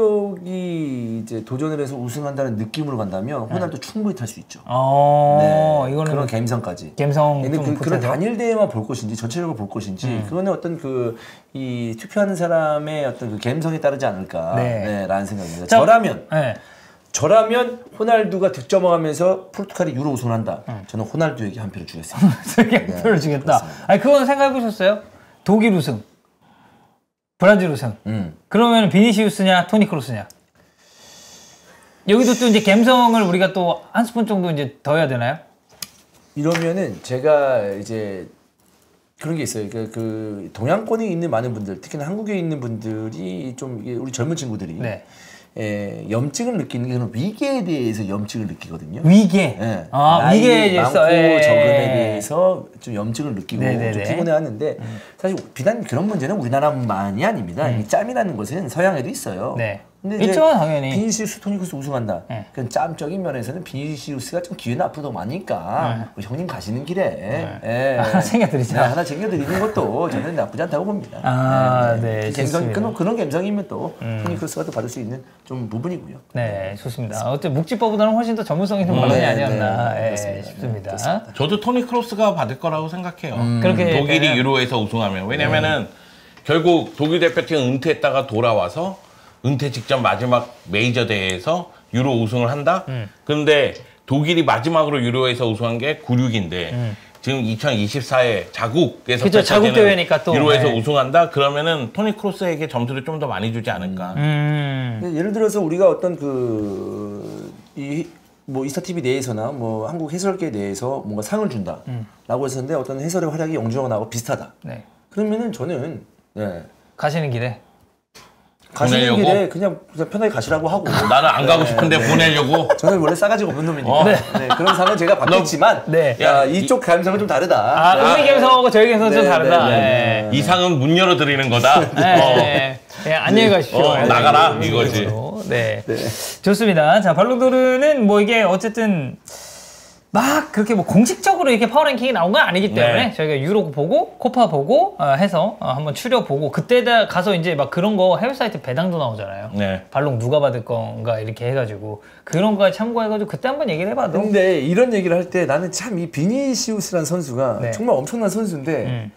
언더독이 이제 도전을 해서 우승한다는 느낌으로 간다면 호날두 충분히 탈 수 있죠. 어, 네, 이거는 그런 감성까지. 감성 근데 좀 그, 그런 붙여서? 단일 대회만 볼 것인지 전체적으로 볼 것인지 음. 그거는 어떤 그 이 투표하는 사람의 어떤 그 감성에 따르지 않을까 네. 네, 라는 생각입니다. 자, 저라면 네. 저라면 호날두가 득점왕하면서 포르투갈이 유로 우승한다. 음. 저는 호날두에게 한 표를 주겠습니다. 세게 표를 주겠다. 그렇습니다. 아니 그건 생각해 보셨어요? 독일 우승, 브라질 우승. 음. 그러면 비니시우스냐, 토니 크로스냐? 여기도 또 이제 감성을 우리가 또 한 스푼 정도 이제 더 해야 되나요? 이러면은 제가 이제 그런 게 있어요. 그, 그 동양권에 있는 많은 분들, 특히나 한국에 있는 분들이 좀 이게 우리 젊은 친구들이 네. 에, 염증을 느끼는 게 저는 위계에 대해서 염증을 느끼거든요. 위계. 예. 아, 나이 위계에 많고 대해서. 예. 적음에 대해서 좀 염증을 느끼고 네네네. 좀 피곤해하는데 사실 비단 그런 문제는 우리나라만이 아닙니다. 이 짬이라는 것은 서양에도 있어요. 네. 근데 있죠, 당연히. 비니시우스, 토니크루스 우승한다. 네. 그건 짬적인 면에서는 비니시우스가 좀 기회는 앞으로 더 많으니까 우리 형님 가시는 길에 예. 하나 챙겨드리자. 네, 하나 챙겨드리는 것도 저는 나쁘지 않다고 봅니다. 아, 네, 그 감성, 좋습니다. 그런, 그런 감성이면 또 토니크루스가 또 받을 수 있는 좀 부분이고요. 네, 좋습니다. 어째 묵지법보다는 훨씬 더 전문성 있는 발언이 네, 아니었나 네, 예, 그렇습니다. 싶습니다. 네, 저도 토니 크로스가 받을 거라고 생각해요. 그렇게 독일이 되면- 유로에서 우승하면 왜냐면은 결국 독일 대표팀 은퇴했다가 돌아와서 은퇴 직전 마지막 메이저 대회에서 유로 우승을 한다. 그런데 독일이 마지막으로 유로에서 우승한 게 구십육인데 지금 이천이십사에 자국에서 그쵸, 자국 펼쳐지는 대회니까 또. 유로에서 네. 우승한다. 그러면은 토니 크로스에게 점수를 좀 더 많이 주지 않을까. 음. 근데 예를 들어서 우리가 어떤 그, 이, 뭐, 이스타티비 내에서나 뭐, 한국 해설계 내에서 뭔가 상을 준다. 라고 했었는데 어떤 해설의 활약이 영주하고 나하고 비슷하다. 네. 그러면은 저는, 네. 가시는 길에. 가시는 보내려고? 길에 그냥, 그냥 편하게 가시라고 하고. 나는 안 가고 싶은데 보내려고. 저는 원래 싸가지가 없는 놈이니까. 어. 네. 그런 상은 제가 받겠지만. 네. 야, 이쪽 감성은 좀 다르다. 아, 은미 감성하고 저희 감성은 좀 네, 다르다. 네, 네. 이 상은 문 열어 드리는 거다. 네. 어. 네. 네, 안녕히 가십시오. 어, 네. 나가라, 네. 이거지. 네. 좋습니다. 자, 발로도르는 뭐 이게 어쨌든 막 그렇게 뭐 공식적으로 이렇게 파워랭킹이 나온 건 아니기 때문에 네. 저희가 유로 보고 코파 보고 어, 해서 어, 한번 추려 보고 그때 가서 이제 막 그런 거 해외 사이트 배당도 나오잖아요. 네. 발롱 누가 받을 건가 이렇게 해가지고 그런 거에 참고해가지고 그때 한번 얘기를 해봐도. 근데 이런 얘기를 할 때 나는 참 이 비니시우스라는 선수가 네. 정말 엄청난 선수인데 음.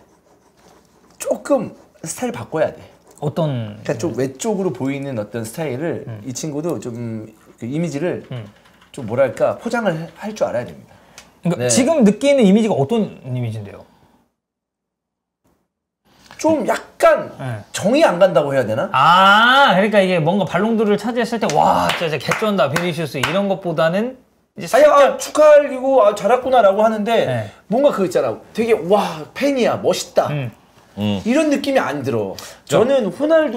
조금 스타일 바꿔야 돼. 어떤 그러니까 좀 외쪽으로 보이는 어떤 스타일을 음. 이 친구도 좀 그 이미지를 음. 좀 뭐랄까 포장을 할 줄 알아야 됩니다. 그러니까 네. 지금 느끼는 이미지가 어떤 이미지인데요? 좀 약간 네. 정이 안 간다고 해야 되나? 아, 그러니까 이게 뭔가 발롱도르를 차지했을 때 와, 진짜 개쩐다 비니시우스 이런 것보다는 이제 아니, 살짝 아, 축하드리고 아, 잘했구나라고 하는데 네. 뭔가 그거 있잖아. 되게 와 팬이야 멋있다. 음. 음. 이런 느낌이 안 들어. 저는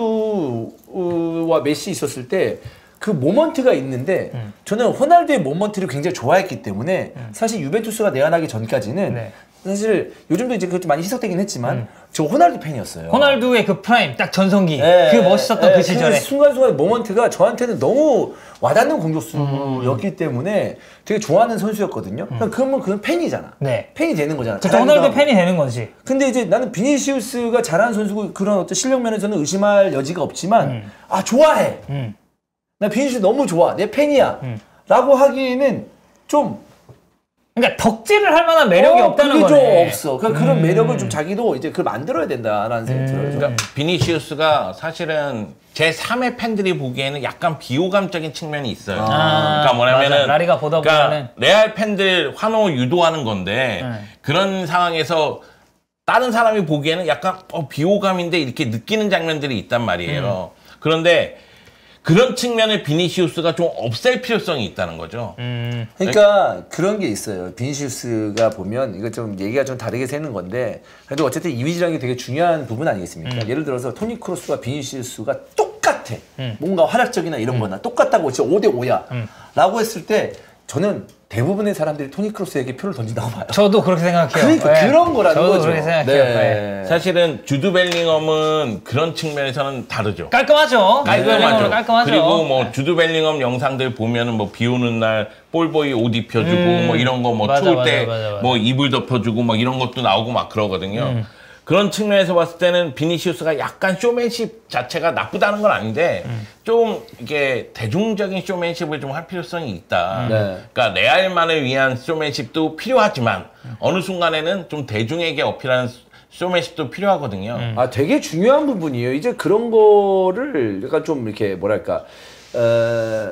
호날두와 메시 있었을 때 그 모먼트가 있는데 음. 저는 호날두의 모먼트를 굉장히 좋아했기 때문에 사실 유벤투스가 내한하기 전까지는 네. 사실 요즘도 이제 그것도 많이 희석되긴 했지만 저 호날두 팬이었어요. 호날두의 그 프라임 딱 전성기 예, 그 멋있었던 예, 그 시절에 순간순간 모먼트가 저한테는 너무 와닿는 공격수였기 때문에 되게 좋아하는 선수였거든요. 그러니까 그러면 그건 팬이잖아. 네. 팬이 되는 거잖아. 그쵸, 호날두 팬이 되는 거지. 근데 이제 나는 비니시우스가 잘하는 선수고 그런 어떤 실력 면에서는 의심할 여지가 없지만 음. 아 좋아해. 음. 나 비니시우스 너무 좋아. 내 팬이야. 음. 라고 하기에는 좀 그러니까 덕질을 할 만한 매력이 어, 없다는 그게 거네. 좀 없어. 그러니까 그런 음. 매력을 좀 자기도 이제 그걸 만들어야 된다라는 생각이 들어요. 그러니까 비니시우스가 사실은 제삼의 팬들이 보기에는 약간 비호감적인 측면이 있어요. 아, 그러니까 뭐냐면은 맞아. 라리가 보다 그러니까 보면은 레알 팬들 환호 유도하는 건데 네. 그런 상황에서 다른 사람이 보기에는 약간 어, 비호감인데 이렇게 느끼는 장면들이 있단 말이에요. 음. 그런데 그런 측면을 비니시우스가 좀 없앨 필요성이 있다는 거죠. 음. 그러니까 그런 게 있어요. 비니시우스가 보면 이거 좀 얘기가 좀 다르게 새는 건데 그래도 어쨌든 이미지라는 게 되게 중요한 부분 아니겠습니까? 예를 들어서 토니 크로스와 비니시우스가 똑같아. 음. 뭔가 활약적이나 이런 거나 똑같다고 진짜 오 대 오야 라고 했을 때 저는 대부분의 사람들이 토니 크로스에게 표를 던진다고 봐요. 저도 그렇게 생각해요. 그러니까 네. 그런 거라는 저도 거죠. 그렇게 생각해요. 네. 사실은 주드 벨링엄은 그런 측면에서는 다르죠. 깔끔하죠. 깔끔하죠. 깔끔하죠. 그리고 뭐 주드 벨링엄 영상들 보면은 뭐 비 오는 날 볼보이 옷 입혀주고 음. 뭐 이런 거 뭐 맞아, 추울 맞아, 때 맞아, 맞아. 뭐 이불 덮어주고 막 이런 것도 나오고 막 그러거든요. 음. 그런 측면에서 봤을 때는 비니시우스가 약간 쇼맨십 자체가 나쁘다는 건 아닌데 음. 좀 이게 대중적인 쇼맨십을 좀 할 필요성이 있다. 음. 네. 그러니까 레알만을 위한 쇼맨십도 필요하지만 어느 순간에는 좀 대중에게 어필하는 쇼맨십도 필요하거든요. 음. 아 되게 중요한 부분이에요. 이제 그런 거를 약간 좀 이렇게 뭐랄까 어,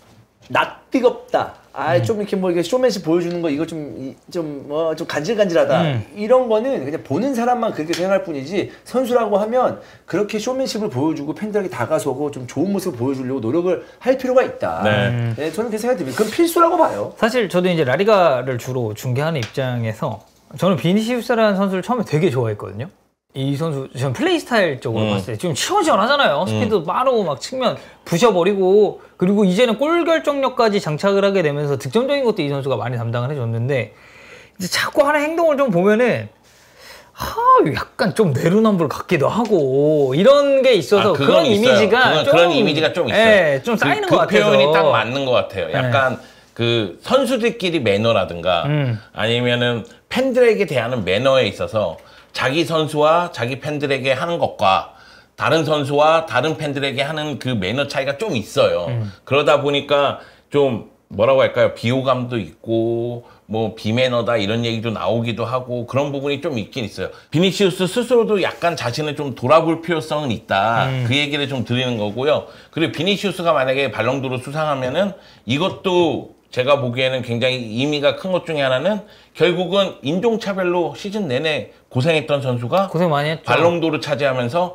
낯뜨겁다. 아 좀 이렇게 뭐 이렇게 쇼맨십 보여주는 거 이거 좀좀뭐좀 간질간질하다. 음. 이런 거는 그냥 보는 사람만 그렇게 생각할 뿐이지 선수라고 하면 그렇게 쇼맨십을 보여주고 팬들에게 다가서고 좀 좋은 모습을 보여주려고 노력을 할 필요가 있다. 네. 네, 저는 그렇게 생각이 듭니다. 그건 필수라고 봐요. 사실 저도 이제 라리가를 주로 중계하는 입장에서 저는 비니시우스라는 선수를 처음에 되게 좋아했거든요. 이 선수 전 플레이 스타일 쪽으로 음. 봤을 때 지금 시원시원하잖아요. 스피드도 빠르고 막 측면 부셔버리고 그리고 이제는 골 결정력까지 장착을 하게 되면서 득점적인 것도 이 선수가 많이 담당을 해줬는데 이제 자꾸 하는 행동을 좀 보면은 하, 약간 좀 내로남불 같기도 하고 이런 게 있어서 아, 그건 그런 있어요. 이미지가 그건, 좀, 그런 이미지가 좀 있어요. 예, 좀 쌓이는 그, 것 그 같아서 표현이 딱 맞는 것 같아요. 약간 그 선수들끼리 매너라든가 음. 아니면은 팬들에게 대하는 매너에 있어서 자기 선수와 자기 팬들에게 하는 것과 다른 선수와 다른 팬들에게 하는 그 매너 차이가 좀 있어요. 음. 그러다 보니까 좀 뭐라고 할까요? 비호감도 있고 뭐 비매너다 이런 얘기도 나오기도 하고 그런 부분이 좀 있긴 있어요. 비니시우스 스스로도 약간 자신을 좀 돌아볼 필요성은 있다. 음. 그 얘기를 좀 드리는 거고요. 그리고 비니시우스가 만약에 발롱도르 수상하면은 이것도 제가 보기에는 굉장히 의미가 큰 것 중에 하나는 결국은 인종차별로 시즌 내내 고생했던 선수가 고생 많이 했죠. 발롱도르 차지하면서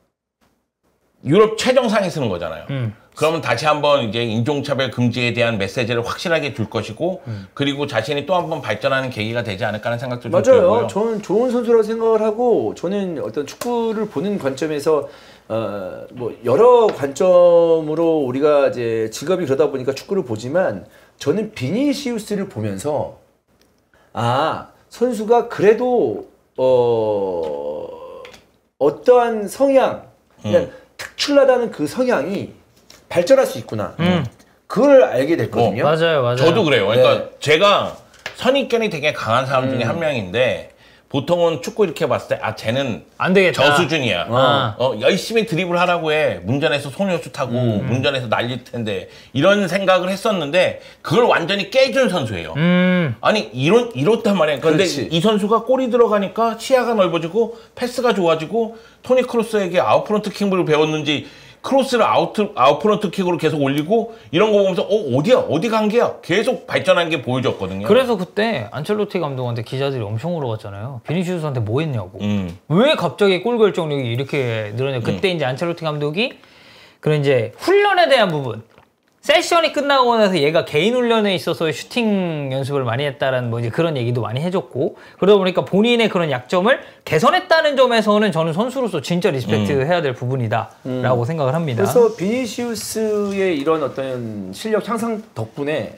유럽 최정상에 쓰는 거잖아요. 음. 그러면 다시 한번 이제 인종차별 금지에 대한 메시지를 확실하게 줄 것이고 음. 그리고 자신이 또 한 번 발전하는 계기가 되지 않을까 하는 생각도 좀 맞아요. 들고요. 저는 좋은 선수라고 생각을 하고 저는 어떤 축구를 보는 관점에서 어 뭐 여러 관점으로 우리가 이제 직업이 그러다 보니까 축구를 보지만 저는 비니시우스를 보면서 아 선수가 그래도 어 어떠한 성향 그냥 음. 특출나다는 그 성향이 발전할 수 있구나. 음. 그걸 알게 됐거든요. 어, 맞아요, 맞아요. 저도 그래요. 그러니까 네. 제가 선입견이 되게 강한 사람 중에 음. 한 명인데 보통은 축구 이렇게 봤을 때 아 쟤는 안 되겠다. 저 수준이야. 아. 어, 열심히 드리블 하라고 해. 문전에서 소녀수 타고 음. 문전에서 날릴 텐데 이런 생각을 했었는데 그걸 완전히 깨준 선수예요. 음. 아니 이런 이렇단 말이야. 근데 그렇지. 이 선수가 골이 들어가니까 시야가 넓어지고 패스가 좋아지고 토니 크로스에게 아웃프런트 킥을 배웠는지 크로스를 아웃 아웃프런트 킥으로 계속 올리고 이런 거 보면서 어 어디야 어디 간 게야 계속 발전한 게 보여졌거든요. 그래서 그때 안첼로티 감독한테 기자들이 엄청 물어봤잖아요. 비니시우스한테 뭐 했냐고. 음. 왜 갑자기 골 결정력이 이렇게 늘었냐. 그때 음. 이제 안첼로티 감독이 그런 이제 훈련에 대한 부분. 세션이 끝나고 나서 얘가 개인 훈련에 있어서 슈팅 연습을 많이 했다라는 뭐 이제 그런 얘기도 많이 해줬고 그러다 보니까 본인의 그런 약점을 개선했다는 점에서는 저는 선수로서 진짜 리스펙트 음. 해야 될 부분이다라고 음. 생각을 합니다. 그래서 비니시우스의 이런 어떤 실력 향상 덕분에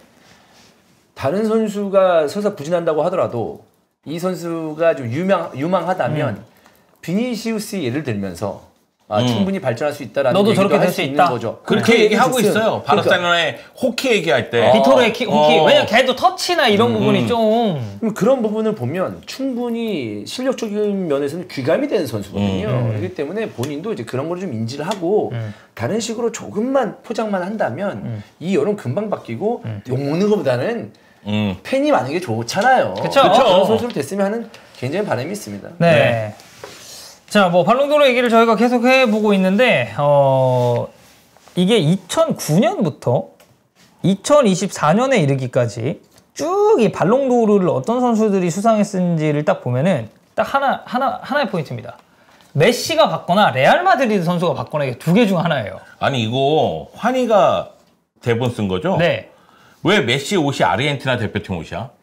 다른 선수가 설사 부진한다고 하더라도 이 선수가 좀 유명 유망하다면 음. 비니시우스의 예를 들면서 아, 음. 충분히 발전할 수 있다라는 너도 얘기도 저렇게 할 될 수 있는 있다. 거죠. 그렇게 그렇게 얘기하고 얘기했어요. 있어요. 그러니까. 바르셀로나의 호키 얘기할 때. 비토르의 키, 호키. 어. 왜냐면 걔도 터치나 이런 음, 부분이 음. 좀 그럼 그런 부분을 보면 충분히 실력적인 면에서는 귀감이 되는 선수거든요. 음. 그렇기 때문에 본인도 이제 그런 걸 좀 인지를 하고 음. 다른 식으로 조금만 포장만 한다면 음. 이 여론 금방 바뀌고 욕먹는 것보다는 음. 팬이 많은 게 좋잖아요. 그쵸. 그런 그쵸. 선수로 됐으면 하는 굉장히 바람이 있습니다. 네. 네. 자, 뭐 발롱도르 얘기를 저희가 계속 해보고 있는데 어 이게 이천구 년부터 이천이십사 년에 이르기까지 쭉 이 발롱도르를 어떤 선수들이 수상했는지를 딱 보면은 딱 하나 하나 하나의 포인트입니다. 메시가 받거나 레알 마드리드 선수가 받거나 이게 두 개 중 하나예요. 아니 이거 환희가 대본 쓴 거죠? 네. 왜 메시 옷이 아르헨티나 대표팀 옷이야?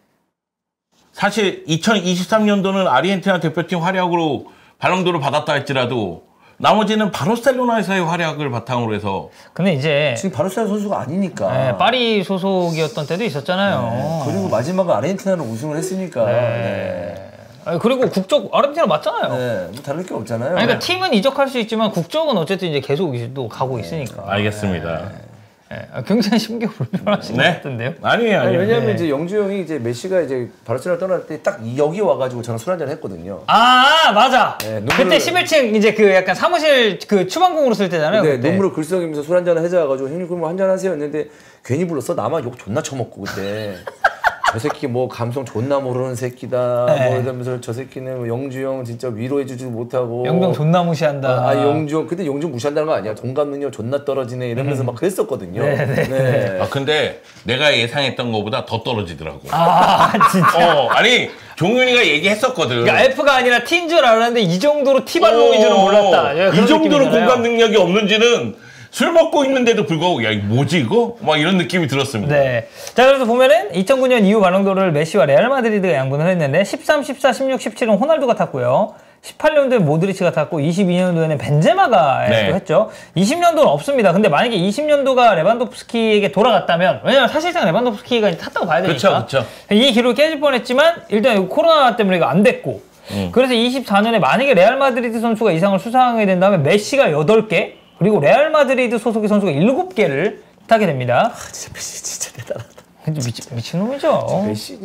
사실 이천이십삼 년도는 아르헨티나 대표팀 활약으로 발롱도르를 받았다 할지라도 나머지는 바르셀로나에서의 활약을 바탕으로 해서 근데 이제 지금 바르셀로나 선수가 아니니까. 네, 파리 소속이었던 때도 있었잖아요. 그리고 마지막은 아르헨티나로 우승을 했으니까. 네. 아니, 그리고 국적 아르헨티나 맞잖아요. 네. 뭐 다를 게 없잖아요. 아니, 그러니까 팀은 이적할 수 있지만 국적은 어쨌든 이제 계속 또 가고 있으니까. 알겠습니다. 네. 아, 굉장히 심겨 불편하신 것 네? 같은데요. 아니에요, 아니, 아니에요. 왜냐면 네. 이제 영주 형이 이제 메시가 이제 바르셀로나 떠날 때 딱 여기 와가지고 저랑 술 한잔 했거든요. 아 맞아. 네, 눈물을- 그때 십일 층 이제 그 약간 사무실 그 추방공으로 쓸 때잖아요. 근데 그때. 눈물을 글썽이면서 술 한잔 해줘가지고 형님 그럼 한잔 하세요 했는데 괜히 불렀어. 나만 욕 존나 쳐먹고 그때. 저 새끼 뭐 감성 존나 모르는 새끼다. 네. 뭐 이러면서 저 새끼는 뭐 영주 형 진짜 위로해주지도 못하고. 영병 존나 무시한다. 아, 아 영주 형 근데 영주 형 무시한다는 거 아니야. 동감 능력 존나 떨어지네 이러면서 막 그랬었거든요. 네, 네. 네. 아 근데 내가 예상했던 것보다 더 떨어지더라고. 아 진짜. 어, 아니 종윤이가 얘기했었거든. 그러니까 F가 아니라 T인 줄 알았는데 이 정도로 T발롱인 줄은 몰랐다. 어, 이 정도로 공감 능력이 없는지는 술 먹고 있는데도 불구하고 야 이거 뭐지 이거? 막 이런 느낌이 들었습니다. 네. 자, 그래서 보면은 이천구 년 이후 발롱도르를 메시와 레알 마드리드가 양분을 했는데 십삼, 십사, 십육, 십칠은 호날두가 탔고요. 십팔 년도에 모드리치가 탔고 이십이 년도에는 벤제마가 네. 또 했죠. 이십 년도는 없습니다. 근데 만약에 이십 년도가 레반도프스키에게 돌아갔다면 왜냐면 사실상 레반도프스키가 이제 탔다고 봐야 되니까. 그쵸, 그쵸. 이 기록이 깨질 뻔했지만 일단 코로나 때문에 이거 안 됐고. 음. 그래서 이십사 년에 만약에 레알 마드리드 선수가 이상을 수상하게 된다면 메시가 여덟 개 그리고 레알 마드리드 소속의 선수가 일곱 개를 타게 됩니다. 아, 진짜 메시 진짜 대단하다. 근데 미치, 미친놈이죠. 메시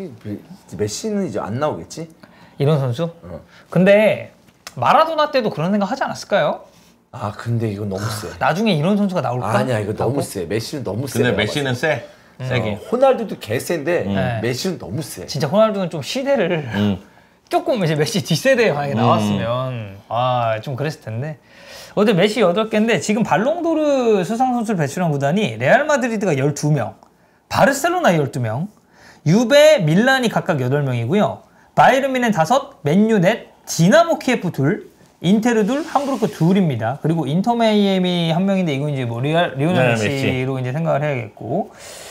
메시는 이제 안 나오겠지? 이런 선수? 어. 근데 마라도나 때도 그런 생각 하지 않았을까요? 아 근데 이거 너무 세. 나중에 이런 선수가 나올까? 아니야 이거 너무 세. 메시는 너무 세. 근데 내가 메시는 세. 봤을 세게. 때. 어, 호날두도 개 센데 네. 메시는 너무 세. 진짜 호날두는 좀 시대를 음. 조금 이제 메시 뒷세대에 만약에 나왔으면 아 좀 그랬을 텐데 어제 메시 여덟 개인데 지금 발롱도르 수상 선수를 배출한 구단이 레알 마드리드가 열두 명, 바르셀로나 열두 명, 유베, 밀란이 각각 여덟 명이고요. 바이에른 뮌헨 다섯, 맨유 넷, 디나모 키예프 둘, 인테르 둘, 함부르크 둘입니다. 그리고 인터 마이애미 한 명인데 이건 이제 뭐 리얼, 리오넬 네, 메시로 이제 생각을 해야겠고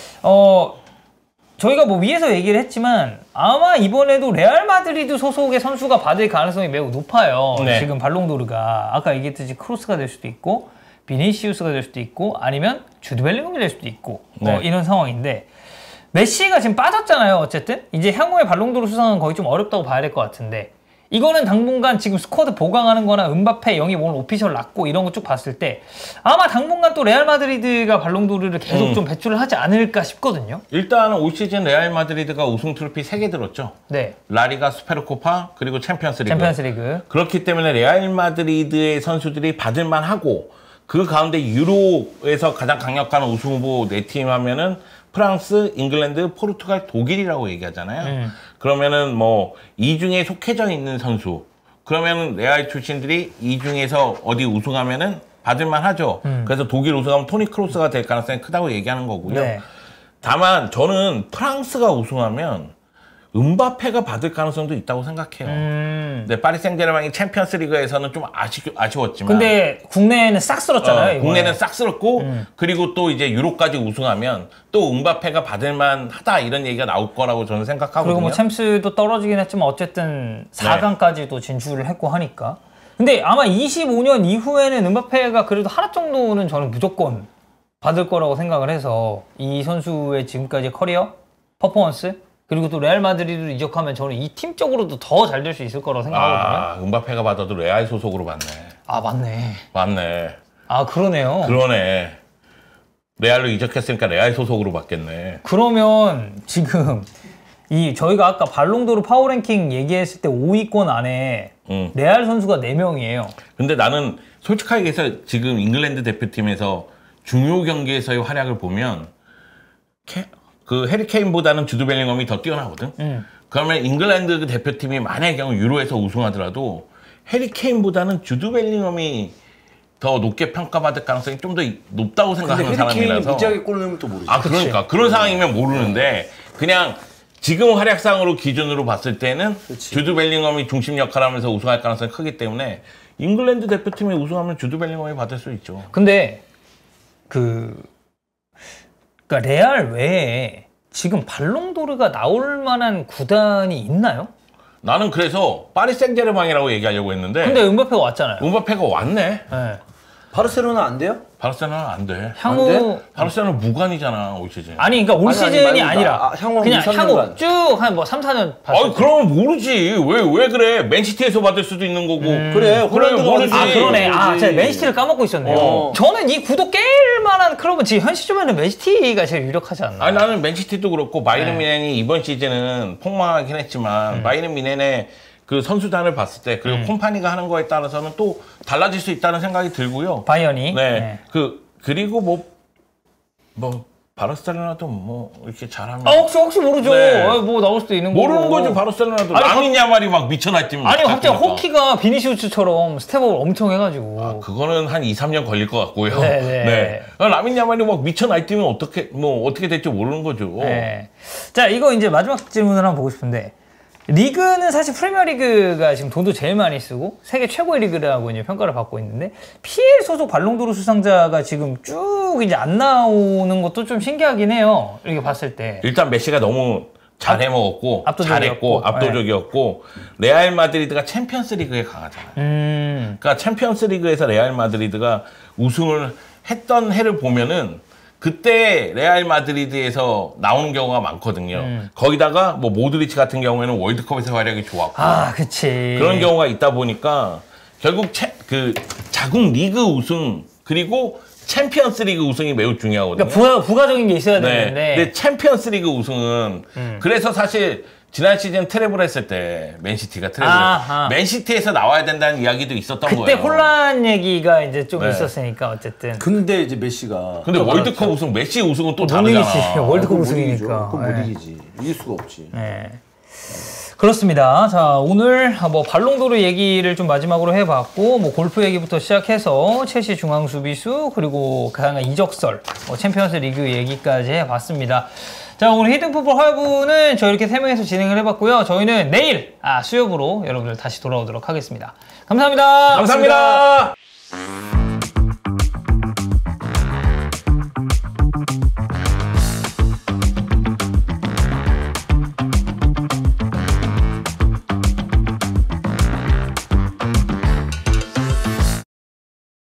어 저희가 뭐 위에서 얘기를 했지만 아마 이번에도 레알 마드리드 소속의 선수가 받을 가능성이 매우 높아요. 네. 지금 발롱도르가 아까 얘기했듯이 크로스가 될 수도 있고 비니시우스가 될 수도 있고 아니면 주드 벨링엄이 될 수도 있고 네. 어, 이런 상황인데 메시가 지금 빠졌잖아요. 어쨌든 이제 향후에 발롱도르 수상은 거의 좀 어렵다고 봐야 될 것 같은데 이거는 당분간 지금 스쿼드 보강하는 거나 음바페 영입 오늘 오피셜 났고 이런 거 쭉 봤을 때 아마 당분간 또 레알 마드리드가 발롱도르를 계속 음. 좀 배출을 하지 않을까 싶거든요. 일단은 올 시즌 레알 마드리드가 우승 트로피 세 개 들었죠. 네. 라리가, 수페르코파, 그리고 챔피언스 리그. 챔피언스 리그. 그렇기 때문에 레알 마드리드의 선수들이 받을만 하고 그 가운데 유로에서 가장 강력한 우승 후보 네 팀 하면은 프랑스, 잉글랜드, 포르투갈, 독일이라고 얘기하잖아요. 음. 그러면은 뭐 이 중에 속해져 있는 선수. 그러면은 레알 출신들이 이 중에서 어디 우승하면은 받을만 하죠. 음. 그래서 독일 우승하면 토니 크로스가 될 가능성이 크다고 얘기하는 거고요. 네. 다만 저는 프랑스가 우승하면 음바페가 받을 가능성도 있다고 생각해요. 음. 네, 파리 생제르맹이 챔피언스 리그에서는 좀 아쉬, 아쉬웠지만 근데 국내에는 싹 쓸었잖아요. 어, 이번에. 국내는 싹 쓸었고 음. 그리고 또 이제 유로까지 우승하면 또 음바페가 받을만 하다 이런 얘기가 나올 거라고 저는 생각하거든요. 그리고 뭐 챔스도 떨어지긴 했지만 어쨌든 사 강까지도 진출을 했고 하니까. 근데 아마 이십오 년 이후에는 음바페가 그래도 하나 정도는 저는 무조건 받을 거라고 생각을 해서 이 선수의 지금까지 커리어, 퍼포먼스 그리고 또 레알 마드리드로 이적하면 저는 이 팀 쪽으로도 더 잘 될 수 있을 거라고 생각하거든요. 아, 음바페가 받아도 레알 소속으로 받네. 아 맞네. 맞네. 아 그러네요. 그러네. 레알로 이적했으니까 레알 소속으로 받겠네. 그러면 지금 이 저희가 아까 발롱도르 파워랭킹 얘기했을 때 오 위권 안에 음. 레알 선수가 네 명이에요. 근데 나는 솔직하게 얘기해서 지금 잉글랜드 대표팀에서 중요 경기에서의 활약을 보면 캐, 그 해리 케인보다는 주드 벨링엄이 더 뛰어나거든. 음. 그러면 잉글랜드 대표팀이 만약의 경우 유로에서 우승하더라도 해리 케인보다는 주드 벨링엄이 더 높게 평가받을 가능성이 좀 더 높다고 근데 생각하는 해리케인이 사람이라서. 무지하게 골 넣으면 또 모르지. 아 그러니까 그런 상황이면 모르는데 그냥 지금 활약상으로 기준으로 봤을 때는 그치. 주드 벨링엄이 중심 역할을 하면서 우승할 가능성이 크기 때문에 잉글랜드 대표팀이 우승하면 주드 벨링엄이 받을 수 있죠. 근데 그 그러니까 레알 외에 지금 발롱도르가 나올 만한 구단이 있나요? 나는 그래서 파리 생제르맹이라고 얘기하려고 했는데 근데 음바페가 왔잖아요. 음바페가 왔네. 네. 바르셀로나 안 돼요? 바르셀로나는 안 돼. 향후 안 바르셀로나 무관이잖아 올 시즌. 아니 그러니까 올 아니, 아니, 시즌이 말고 아니라 아, 향후 그냥 이, 삼 향후 년간. 쭉 한 뭐 삼, 사 년 봤을 아니 때. 그러면 모르지. 왜 왜 그래? 맨시티에서 받을 수도 있는 거고. 그래, 홀란드가 모르지. 받을 아 수 그러네. 아 모르지. 제가 맨시티를 까먹고 있었네요. 어. 저는 이 구도 깰 만한 클럽은 지금 현 시점에는 맨시티가 제일 유력하지 않나. 아니 나는 맨시티도 그렇고 바이에른 네. 미넨이 이번 시즌은 폭망하긴 했지만 음. 바이에른 미넨의 그 선수단을 봤을 때 그리고 콤파니가 하는 거에 따라서는 또 달라질 수 있다는 생각이 들고요. 바이언이. 네. 네. 그 그리고 뭐 뭐 바르셀로나도 뭐 이렇게 잘하면 아 혹시 혹시 모르죠. 네. 어, 뭐 나올 수도 있는 거고. 모르는 거지 바르셀로나도 아니, 라민 야말이 막 미쳐 날뛰면 아니 어떡할 갑자기 겁니까? 호키가 비니시우스처럼 스텝업을 엄청 해가지고. 아, 그거는 한 이, 삼 년 걸릴 것 같고요. 네네. 네. 라민 야말이 막 미쳐 날뛰면 어떻게 뭐 어떻게 될지 모르는 거죠. 네. 자 이거 이제 마지막 질문을 한번 보고 싶은데 리그는 사실 프리미어리그가 지금 돈도 제일 많이 쓰고 세계 최고의 리그라고 이제 평가를 받고 있는데 피엘 소속 발롱도르 수상자가 지금 쭉 이제 안 나오는 것도 좀 신기하긴 해요. 이렇게 봤을 때. 일단 메시가 너무 잘해 먹었고 압도적이었고. 잘했고 압도적이었고 레알 마드리드가 챔피언스 리그에 강하잖아요. 음. 그러니까 챔피언스 리그에서 레알 마드리드가 우승을 했던 해를 보면은 그때 레알 마드리드에서 나오는 경우가 많거든요. 음. 거기다가 뭐 모드리치 같은 경우에는 월드컵에서 활약이 좋았고 아 그치. 그런 경우가 있다 보니까 결국 채, 그 자국 리그 우승 그리고 챔피언스 리그 우승이 매우 중요하거든요. 그러니까 부가, 부가적인 게 있어야 네. 되는데. 근데 챔피언스 리그 우승은 음. 그래서 사실 지난 시즌 트래블 했을 때 맨시티가 트래블 아하. 맨시티에서 나와야 된다는 이야기도 있었던 그때 거예요. 혼란 얘기가 이제 좀 네. 있었으니까 어쨌든. 근데 이제 메시가 근데 월드컵 우승 메시 우승은 또 못 다르잖아. 이기지. 월드컵 그건 못 이기죠. 우승이니까. 그건 못 네. 이기지. 이길 수가 없지. 네. 그렇습니다. 자, 오늘 뭐 발롱도르 얘기를 좀 마지막으로 해봤고, 뭐 골프 얘기부터 시작해서 첼시 중앙 수비수 그리고 다양한 이적설, 뭐 챔피언스 리그 얘기까지 해봤습니다. 자, 오늘 히든풋볼 화요부는 저희 이렇게 세 명에서 진행을 해봤고요. 저희는 내일 아 수요부로 여러분들 다시 돌아오도록 하겠습니다. 감사합니다. 감사합니다.